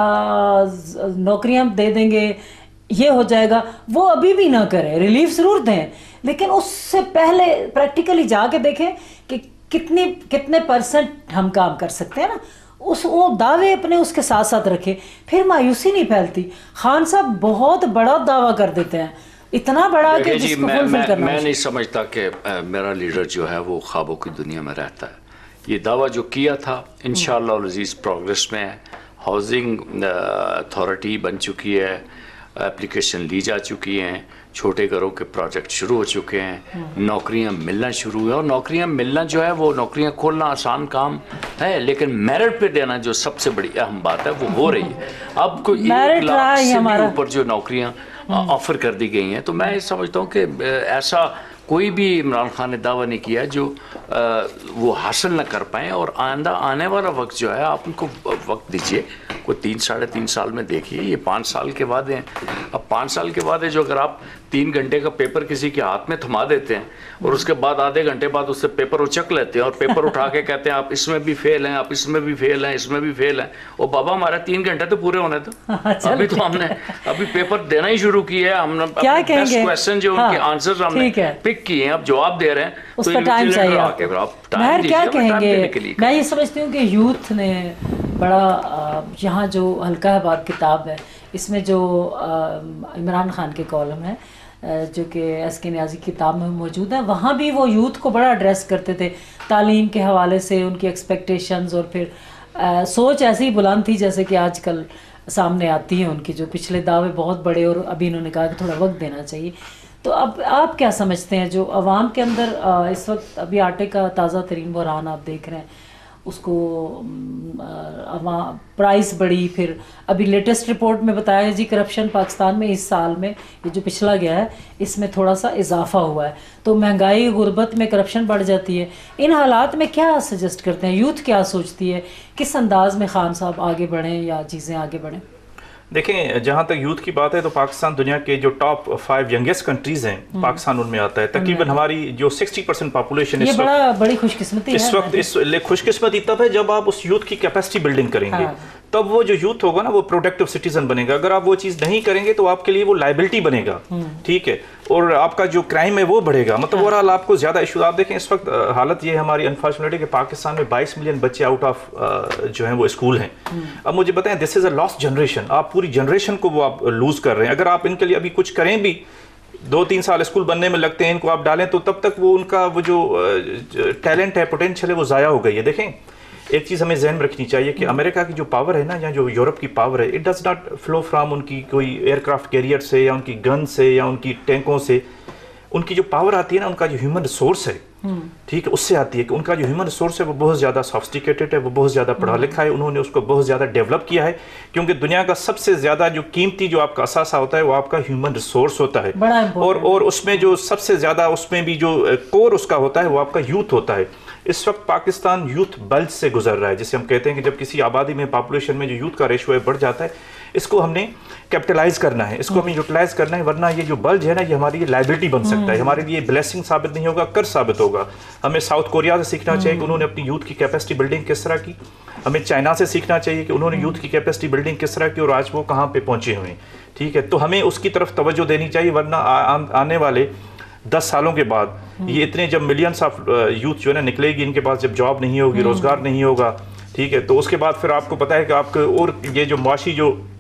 नौकरियां दे देंगे, ये हो जाएगा, वो अभी भी ना करें, रिलीफ ज़रूर दें, लेकिन उससे पहले प्रैक्टिकली जाके देखें कि कितने कितने परसेंट हम काम कर सकते हैं ना, उस वो दावे अपने उसके साथ साथ रखें, फिर मायूसी नहीं फैलती। खान साहब बहुत बड़ा दावा कर देते हैं, इतना बड़ा कि जिसको फुलफिल करना। मैं नहीं समझता कि मेरा लीडर जो है वो ख्वाबों की दुनिया में रहता है। ये दावा जो किया था इंशाअल्लाह अज़ीज़ प्रोग्रेस में है। हाउसिंग अथॉरिटी बन चुकी है, एप्लीकेशन ली जा चुकी हैं, छोटे घरों के प्रोजेक्ट शुरू हो चुके हैं, नौकरियां मिलना शुरू हुई। और नौकरियां मिलना जो है वो नौकरियां खोलना आसान काम है, लेकिन मेरिट पे देना जो सबसे बड़ी अहम बात है वो हो रही है। अब कोई एक लाख से भी ऊपर जो नौकरियां ऑफर कर दी गई हैं, तो मैं समझता हूँ कि ऐसा कोई भी इमरान खान ने दावा नहीं किया जो आ, वो हासिल ना कर पाएँ। और आइंदा आने वाला वक्त जो है आप उनको वक्त दीजिए, कोई तीन साढ़े तीन साल में देखिए, ये पाँच साल के बाद हैं। अब पाँच साल के बाद है जो अगर आप तीन घंटे का पेपर किसी के हाथ में थमा देते हैं और उसके बाद आधे घंटे बाद उससे पेपर उचक लेते हैं और पेपर उठा के कहते हैं आप इसमें भी फेल हैं, आप इसमें भी फेल हैं, इसमें भी फेल हैं। और बाबा हमारा तीन घंटे तो पूरे होने दो, अभी तो हमने अभी पेपर देना ही शुरू किया है। हमने बेस्ट क्वेश्चन जो उनके आंसर्स हमने पिक किए हैं, अब जवाब दे रहे हैं, उसका टाइम चाहिए। मैं क्या कहेंगे, मैं ये समझती हूँ कि यूथ ने बड़ा, यहाँ जो हल्का हैबाद किताब है इसमें जो इमरान खान के कॉलम है जो कि एस के नियाज़ी किताब में मौजूद है, वहाँ भी वो यूथ को बड़ा एड्रेस करते थे तालीम के हवाले से, उनकी एक्सपेक्टेशंस, और फिर आ, सोच ऐसी ही बुलंद थी जैसे कि आजकल सामने आती है उनकी, जो पिछले दावे बहुत बड़े और अभी इन्होंने कहा कि थोड़ा वक्त देना चाहिए। तो अब आप क्या समझते हैं जो अवाम के अंदर आ, इस वक्त अभी आटे का ताज़ा तरीन बहरान आप देख रहे हैं, उसको प्राइस बढ़ी, फिर अभी लेटेस्ट रिपोर्ट में बताया है जी करप्शन पाकिस्तान में इस साल में, ये जो पिछला गया है इसमें थोड़ा सा इजाफा हुआ है, तो महंगाई गुर्बत में करप्शन बढ़ जाती है। इन हालात में क्या सजेस्ट करते हैं, यूथ क्या सोचती है, किस अंदाज में खान साहब आगे बढ़ें या चीज़ें आगे बढ़ें? देखें, जहाँ तक यूथ की बात है तो पाकिस्तान दुनिया के जो टॉप फाइव यंगेस्ट कंट्रीज हैं, पाकिस्तान उनमें आता है। तकरीबन हमारी जो साठ परसेंट पॉपुलेशन इस वक्त बड़ी खुशकिस्मती इस वक्त इस खुशकिस्मती तब है जब आप उस यूथ की कैपेसिटी बिल्डिंग करेंगे। हाँ। तब वो जो यूथ होगा ना वो प्रोडक्टिव सिटीजन बनेगा। अगर आप वो चीज़ नहीं करेंगे तो आपके लिए वो लाइबिलिटी बनेगा, ठीक है, और आपका जो क्राइम है वो बढ़ेगा। मतलब ओवरऑल आपको ज़्यादा इशू। आप देखें इस वक्त हालत ये है हमारी अनफॉर्चुनेटली कि पाकिस्तान में बाईस मिलियन बच्चे आउट ऑफ जो हैं वो स्कूल हैं। अब मुझे बताएं, this is a lost generation. आप पूरी जनरेशन को वो आप लूज़ कर रहे हैं। अगर आप इनके लिए अभी कुछ करें भी, दो तीन साल स्कूल बनने में लगते हैं, इनको आप डालें तो तब तक वो उनका वो जो टैलेंट है, पोटेंशियल है, वो ज़ाया हो गई है। देखें, एक चीज़ हमें जहन में रखनी चाहिए कि अमेरिका की जो पावर है ना, या जो यूरोप की पावर है, it does not flow from उनकी कोई एयरक्राफ्ट कैरियर से या उनकी गन से या उनकी टैंकों से। उनकी जो पावर आती है ना, उनका जो ह्यूमन रिसोर्स है, ठीक है, उससे आती है कि उनका जो ह्यूमन रिसोर्स है वो बहुत ज़्यादा सॉफिस्टिकेटेड है, वो बहुत ज़्यादा पढ़ा लिखा है, उन्होंने उसको बहुत ज़्यादा डेवलप किया है। क्योंकि दुनिया का सबसे ज़्यादा जो कीमती जो आपका असासा होता है वो आपका ह्यूमन रिसोर्स होता है, और और उसमें जो सबसे ज़्यादा उसमें भी जो कोर उसका होता है वो आपका यूथ होता है। इस वक्त पाकिस्तान यूथ बल्ज से गुजर रहा है, जिसे हम कहते हैं कि जब किसी आबादी में, पॉपुलेशन में जो यूथ का रेशो है बढ़ जाता है, इसको हमने कैपिटलाइज करना है, इसको हमें यूटिलाइज करना है, वरना ये जो बल्ज है ना, ये हमारी ये लाइबिलिटी बन सकता है, हमारे लिए ब्लेसिंग साबित नहीं होगा, कर्ज साबित होगा। हमें साउथ कोरिया से सीखना चाहिए कि उन्होंने अपनी यूथ की कैपेसिटी बिल्डिंग किस तरह की। हमें चाइना से सीखना चाहिए कि उन्होंने यूथ की कैपेसिटी बिल्डिंग किस तरह की और आज वो कहाँ पे पहुँचे हुए हैं, ठीक है। तो हमें उसकी तरफ तवज्जो देनी चाहिए, वरना आने वाले दस सालों के बाद ये इतने जब मिलियंस ऑफ यूथ जो है ना निकलेगी, इनके पास जब जॉब नहीं होगी, रोजगार नहीं होगा, ठीक है, तो उसके बाद फिर आपको पता है कि आपको और ये जो मुआशी जो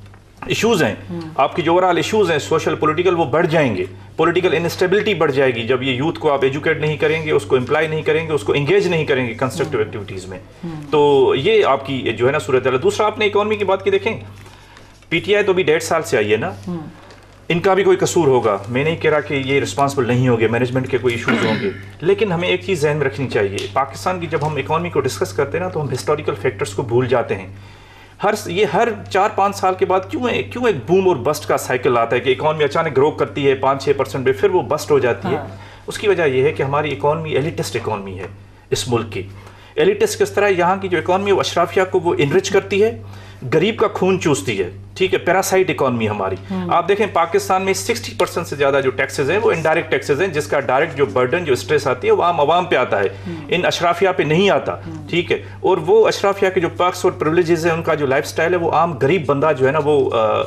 इश्यूज हैं, आपकी जो ओवरऑल इश्यूज हैं सोशल पॉलिटिकल, वो बढ़ जाएंगे। पॉलिटिकल इनस्टेबिलिटी बढ़ जाएगी जब ये यूथ को आप एजुकेट नहीं करेंगे, उसको एम्प्लॉय नहीं करेंगे, उसको एंगेज नहीं करेंगे कंस्ट्रक्टिव एक्टिविटीज में। तो ये आपकी जो है ना सूरत है। दूसरा, आपने इकोनॉमी की बात की, देखें पीटीआई तो अभी डेढ़ साल से आई है ना, इनका भी कोई कसूर होगा, मैं नहीं कह रहा कि ये रिस्पॉन्सिबल नहीं होंगे, मैनेजमेंट के कोई इश्यूज होंगे, लेकिन हमें एक चीज़ जहन में रखनी चाहिए, पाकिस्तान की जब हम इकोनॉमी को डिस्कस करते हैं ना तो हम हिस्टोरिकल फैक्टर्स को भूल जाते हैं। हर ये हर चार पाँच साल के बाद क्यों है क्यों एक बूम और बस्ट का साइकिल आता है कि इकोनॉमी अचानक ग्रो करती है पाँच छः परसेंट पे, फिर वो बस्ट हो जाती है। उसकी वजह यह है कि हमारी इकोनॉमी एलिटिस्ट इकोनॉमी है इस मुल्क की। एलिटिस्ट किस तरह, यहाँ की जो इकोनॉमी है वो अशराफिया को वो इनरिच करती है, गरीब का खून चूसती है, ठीक है, पैरासाइट इकोनॉमी हमारी। आप देखें पाकिस्तान में साठ परसेंट से ज्यादा जो टैक्सेस हैं वो इनडायरेक्ट टैक्सेस हैं, जिसका डायरेक्ट जो बर्डन जो स्ट्रेस आती है वो आम आवाम पे आता है, इन अशराफिया पे नहीं आता, ठीक है। और वो अशराफिया के जो पर्क्स और प्रिविलेजेस हैं, उनका जो लाइफस्टाइल है वो आम गरीब बंदा जो है ना वो आ,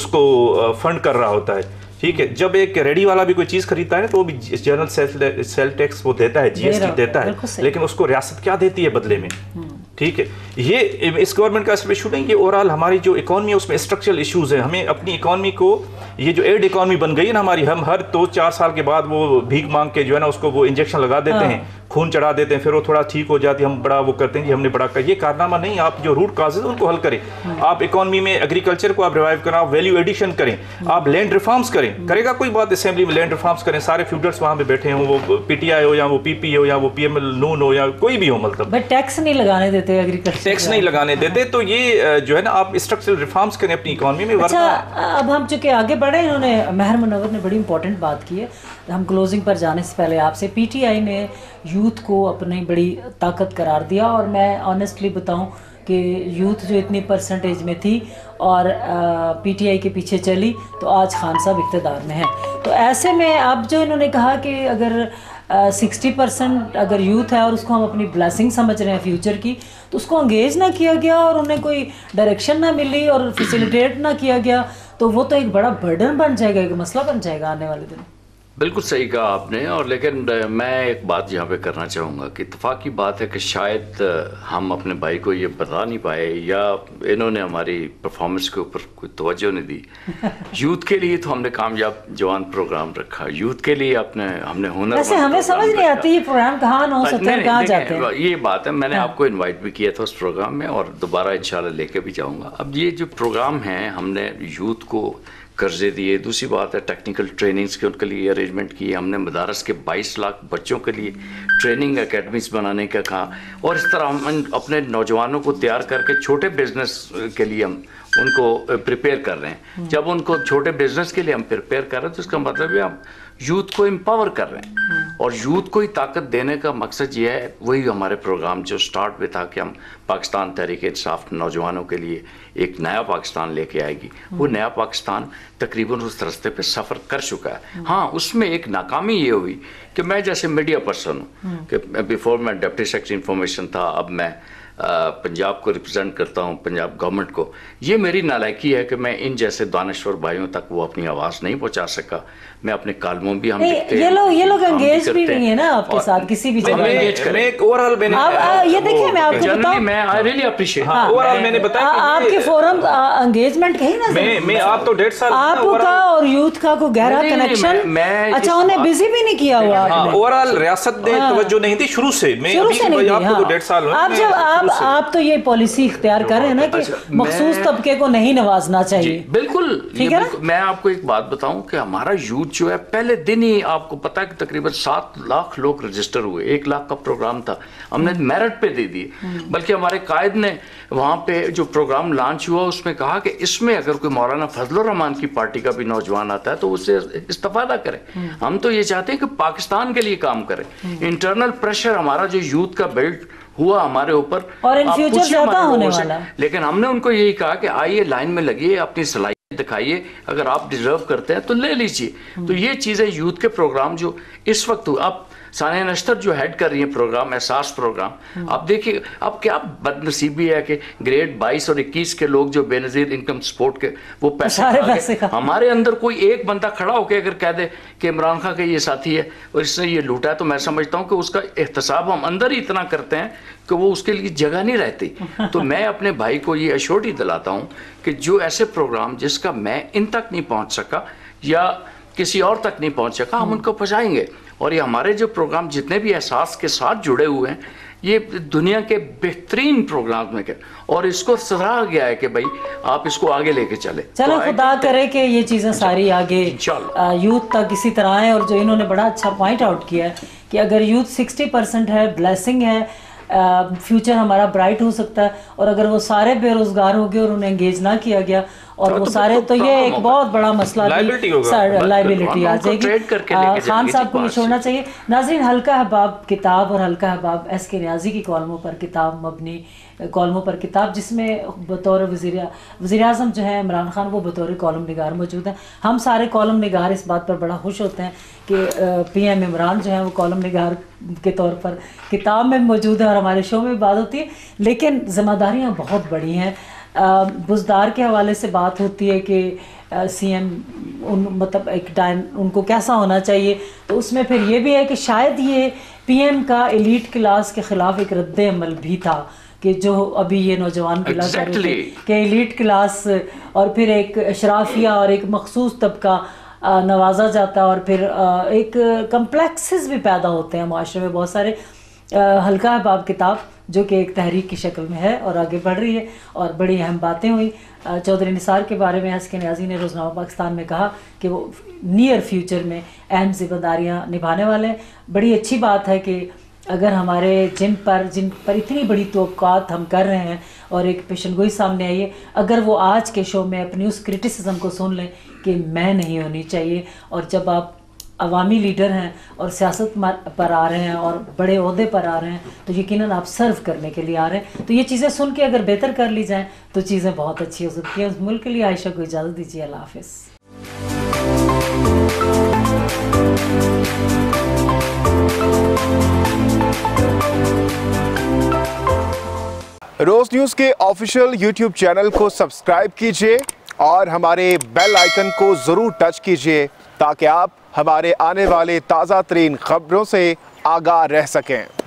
उसको फंड कर रहा होता है, ठीक है। जब एक रेडी वाला भी कोई चीज खरीदता है तो वो भी जनरल सेल सेल टैक्स वो देता है, जीएसटी देता है, लेकिन उसको रियासत क्या देती है बदले में, ठीक है। ये इस गवर्नमेंट का सिर्फ इशू नहीं, ये ओवरऑल हमारी जो इकोनॉमी है उसमें स्ट्रक्चरल इश्यूज हैं। हमें अपनी इकोनॉमी को, ये जो एड इकोनॉमी बन गई है ना हमारी, हम हर दो चार साल के बाद वो भीख मांग के जो है ना उसको वो इंजेक्शन लगा देते हैं, खून चढ़ा देते हैं, फिर वो थोड़ा ठीक हो जाती है, हम बड़ा वो करते हैं कि हमने बड़ा कर, ये कारनामा नहीं। आप जो रूट काजेज उनको हल करें, आप इकोनॉमी में एग्रीकल्चर को आप रिवाइव करें, आप वैल्यू एडिशन करें, आप लैंड रिफॉर्म्स करें, करेगा कोई बात असेंबली में लैंड रिफॉर्म्स करें, सारे फ्यूडर्स वहाँ पे बैठे हों, वो पीटीआई हो या वो पीपी हो या वो पीएमएल नून हो या कोई भी हो, मतलब टैक्स नहीं लगाने देते, एग्रीकल्चर टैक्स नहीं लगाने देते, तो ये जो है ना आप स्ट्रक्चरल रिफॉर्म्स करें अपनी इकोनॉमी में। अच्छा, अब हम चूंकि आगे बढ़े, इन्होंने महर मुनव्वर ने बड़ी इंपॉर्टेंट बात की है, हम क्लोजिंग पर जाने से पहले आपसे, पीटीआई ने यूथ को अपनी बड़ी ताकत करार दिया, और मैं ऑनेस्टली बताऊं कि यूथ जो इतनी परसेंटेज में थी और पीटीआई के पीछे चली तो आज खान साहब इक़्तिदार में हैं। तो ऐसे में अब जो इन्होंने कहा कि अगर सिक्सटी परसेंट अगर यूथ है और उसको हम अपनी ब्लेसिंग समझ रहे हैं फ्यूचर की, तो उसको एंगेज ना किया गया और उन्हें कोई डायरेक्शन ना मिली और फैसिलिटेट ना किया गया, तो वो तो एक बड़ा बर्डन बन जाएगा, एक मसला बन जाएगा आने वाले दिनों। बिल्कुल सही कहा आपने। और लेकिन मैं एक बात यहाँ पे करना चाहूँगा कि इत्तेफाक की बात है कि शायद हम अपने भाई को ये बता नहीं पाए या इन्होंने हमारी परफॉर्मेंस के ऊपर कोई तवज्जो नहीं दी। यूथ के लिए तो हमने कामयाब जवान प्रोग्राम रखा, यूथ के लिए अपने हमने हुनर, वैसे हमें समझ नहीं आती ये प्रोग्राम कहाँ नौ सत्तर कहाँ जाते हैं। ये बात है, मैंने आपको इन्वाइट भी किया था उस प्रोग्राम में और दोबारा इंशाल्लाह लेके भी जाऊँगा। अब ये जो प्रोग्राम है हमने यूथ को कर्जे दिए, दूसरी बात है टेक्निकल ट्रेनिंग्स के उनके लिए अरेंजमेंट किए, हमने मदारस के बाईस लाख बच्चों के लिए ट्रेनिंग एकेडमीज बनाने का कहा, और इस तरह हम अपने नौजवानों को तैयार करके छोटे बिजनेस के लिए हम उनको प्रिपेयर कर रहे हैं। जब उनको छोटे बिजनेस के लिए हम प्रिपेयर कर रहे हैं तो इसका मतलब है हम यूथ को एम्पावर कर रहे हैं, और यूथ को ही ताकत देने का मकसद ये है। वही हमारे प्रोग्राम जो स्टार्ट में था कि हम पाकिस्तान तहरीक इंसाफ नौजवानों के लिए एक नया पाकिस्तान लेके आएगी, वो नया पाकिस्तान तकरीबन उस रास्ते पे सफ़र कर चुका है। हाँ, उसमें एक नाकामी ये हुई कि मैं जैसे मीडिया पर्सन हूँ कि बिफोर मैं डिप्टी सेक्रेटरी इंफॉर्मेशन था, अब मैं पंजाब को रिप्रेजेंट करता हूँ, पंजाब गवर्नमेंट को। ये मेरी नालायकी है कि मैं इन जैसे दानश्वर भाइयों तक वो अपनी आवाज़ नहीं पहुँचा सका। मैं अपने कालमों भी हम लिखते हैं, ये लोग ये लोग एंगेज भी नहीं है ना आपके साथ किसी भी जगह। मैं एक ओवरऑल मैंने आप ये देखिए मैं आपको बताऊं, मैं आई रियली अप्रिशिएट ओवरऑल मैंने बताया आपके फोरम एंगेजमेंट कहीं ना मैं मैं आप तो डेढ़ साल आपका और यूथ का कोई गहरा कनेक्शन, अच्छा उन्हें बिजी भी नहीं किया हुआ आपने। ओवरऑल रियासत ने तवज्जो नहीं दी शुरू से, मैं अभी आपको डेढ़ साल आप जब आप आप तो ये पॉलिसी इख्तियार कर रहे हैं ना कि मखसूस तबके को नहीं नवाजना चाहिए। बिल्कुल ठीक है। मैं आपको एक बात बताऊं कि हमारा यूथ जो है पहले दिन ही आपको पता है कि तकरीबन सात लाख लोग रजिस्टर हुए, एक लाख का प्रोग्राम था, हमने मेरिट पे दे दिए। बल्कि हमारे कायद ने वहाँ पे जो प्रोग्राम लॉन्च हुआ उसमें कहा कि इसमें अगर कोई मौलाना फजलुर रहमान की पार्टी का भी नौजवान आता है तो उससे इस्तेफादा करें। हम तो ये चाहते हैं कि पाकिस्तान के लिए काम करें। इंटरनल प्रेशर हमारा जो यूथ का बिल्ड हुआ हमारे ऊपर और इन फ्यूचर ज्यादा होने वाला, लेकिन हमने उनको यही कहा कि आइए लाइन में लगिए, अपनी सलाहियत दिखाइए, अगर आप डिजर्व करते हैं तो ले लीजिए। तो ये चीजें यूथ के प्रोग्राम जो इस वक्त आप सानिया नश्तर जो हेड कर रही है प्रोग्राम, एहसास प्रोग्राम, आप देखिए अब क्या बदनसीबी है कि ग्रेड बाईस और इक्कीस के लोग जो बेनजीर इनकम सपोर्ट के वो पैसे, पैसे हमारे अंदर कोई एक बंदा खड़ा होकर अगर कह दे कि इमरान खान का ये साथी है और इसने ये लूटा है, तो मैं समझता हूँ कि उसका एहतसाब हम अंदर ही इतना करते हैं कि वो उसके लिए जगह नहीं रहती। तो मैं अपने भाई को ये अश्योरिटी दिलाता हूँ कि जो ऐसे प्रोग्राम जिसका मैं इन तक नहीं पहुँच सका या किसी और तक नहीं पहुँच सका, हम उनको पहुँचाएंगे। और ये हमारे जो प्रोग्राम जितने भी एहसास के साथ जुड़े हुए हैं, ये दुनिया के बेहतरीन प्रोग्राम में के, और इसको सराहा गया है कि भाई आप इसको आगे लेके चले। चलो तो खुदा करे कि ये चीज़ें सारी आगे यूथ तक इसी तरह है। और जो इन्होंने बड़ा अच्छा पॉइंट आउट किया है कि अगर यूथ सिक्सटी परसेंट है, ब्लेसिंग है, फ्यूचर हमारा ब्राइट हो सकता है। और अगर वो सारे बेरोजगार हो गए और उन्हें एंगेज ना किया गया और वो सारे, तो ये एक बहुत बड़ा मसला, लाइबिलिटी आ जाएगी। खान साहब को ये छोड़ना चाहिए। नाज़रीन, हल्का हबाब किताब और हल्का हबाब एस के न्याजी की कॉलमों पर किताब मबनी कॉलमों पर किताब, जिसमें बतौर वज़ीर वज़ीर आज़म जो है इमरान खान, वो बतौर कॉलम निगार मौजूद हैं। हम सारे कॉलम निगार इस बात पर बड़ा खुश होते हैं कि पी एम इमरान जो है वो कॉलम निगार के तौर पर किताब में मौजूद है और हमारे शो में बात होती है। लेकिन ज़िम्मेदारियाँ बहुत बड़ी हैं। बुज़दार के हवाले से बात होती है कि सी एम उन मतलब एक टाइम उनको कैसा होना चाहिए, तो उसमें फिर ये भी है कि शायद ये पी एम का एलीट क्लास के ख़िलाफ़ एक रद्द अमल भी था कि जो अभी ये नौजवान गिला कर रहे थे कि एलीट क्लास और फिर एक अशराफिया और एक मखसूस तबका नवाजा जाता है और फिर एक कम्प्लेक्सेस भी पैदा होते हैं माशरे में बहुत सारे। हल्का हबाब किताब जो कि एक तहरीक की शक्ल में है और आगे बढ़ रही है और बड़ी अहम बातें हुई। चौधरी निसार के बारे में एस के न्याजी ने रोज़नामा पाकिस्तान में कहा कि वो नियर फ्यूचर में अहम जिम्मेदारियाँ निभाने वाले हैं। बड़ी अच्छी बात है कि अगर हमारे जिन पर जिन पर इतनी बड़ी तवक्कुआत हम कर रहे हैं और एक पेशनगोई सामने आई है, अगर वो आज के शो में अपनी उस क्रिटिसिज्म को सुन लें कि मैं नहीं होनी चाहिए। और जब आप अवामी लीडर हैं और सियासत पर आ रहे हैं और बड़े ओहदे पर आ रहे हैं, तो यकीनन आप सर्व करने के लिए आ रहे हैं। तो ये चीज़ें सुन के अगर बेहतर कर ली जाएँ तो चीज़ें बहुत अच्छी हो सकती हैं। उस मुल्क के लिए आयशा को इजाज़त दीजिए। अल्लाह हाफ़िज़। रोज न्यूज़ के ऑफिशियल यूट्यूब चैनल को सब्सक्राइब कीजिए और हमारे बेल आइकन को ज़रूर टच कीजिए ताकि आप हमारे आने वाले ताज़ा तरीन खबरों से आगाह रह सकें।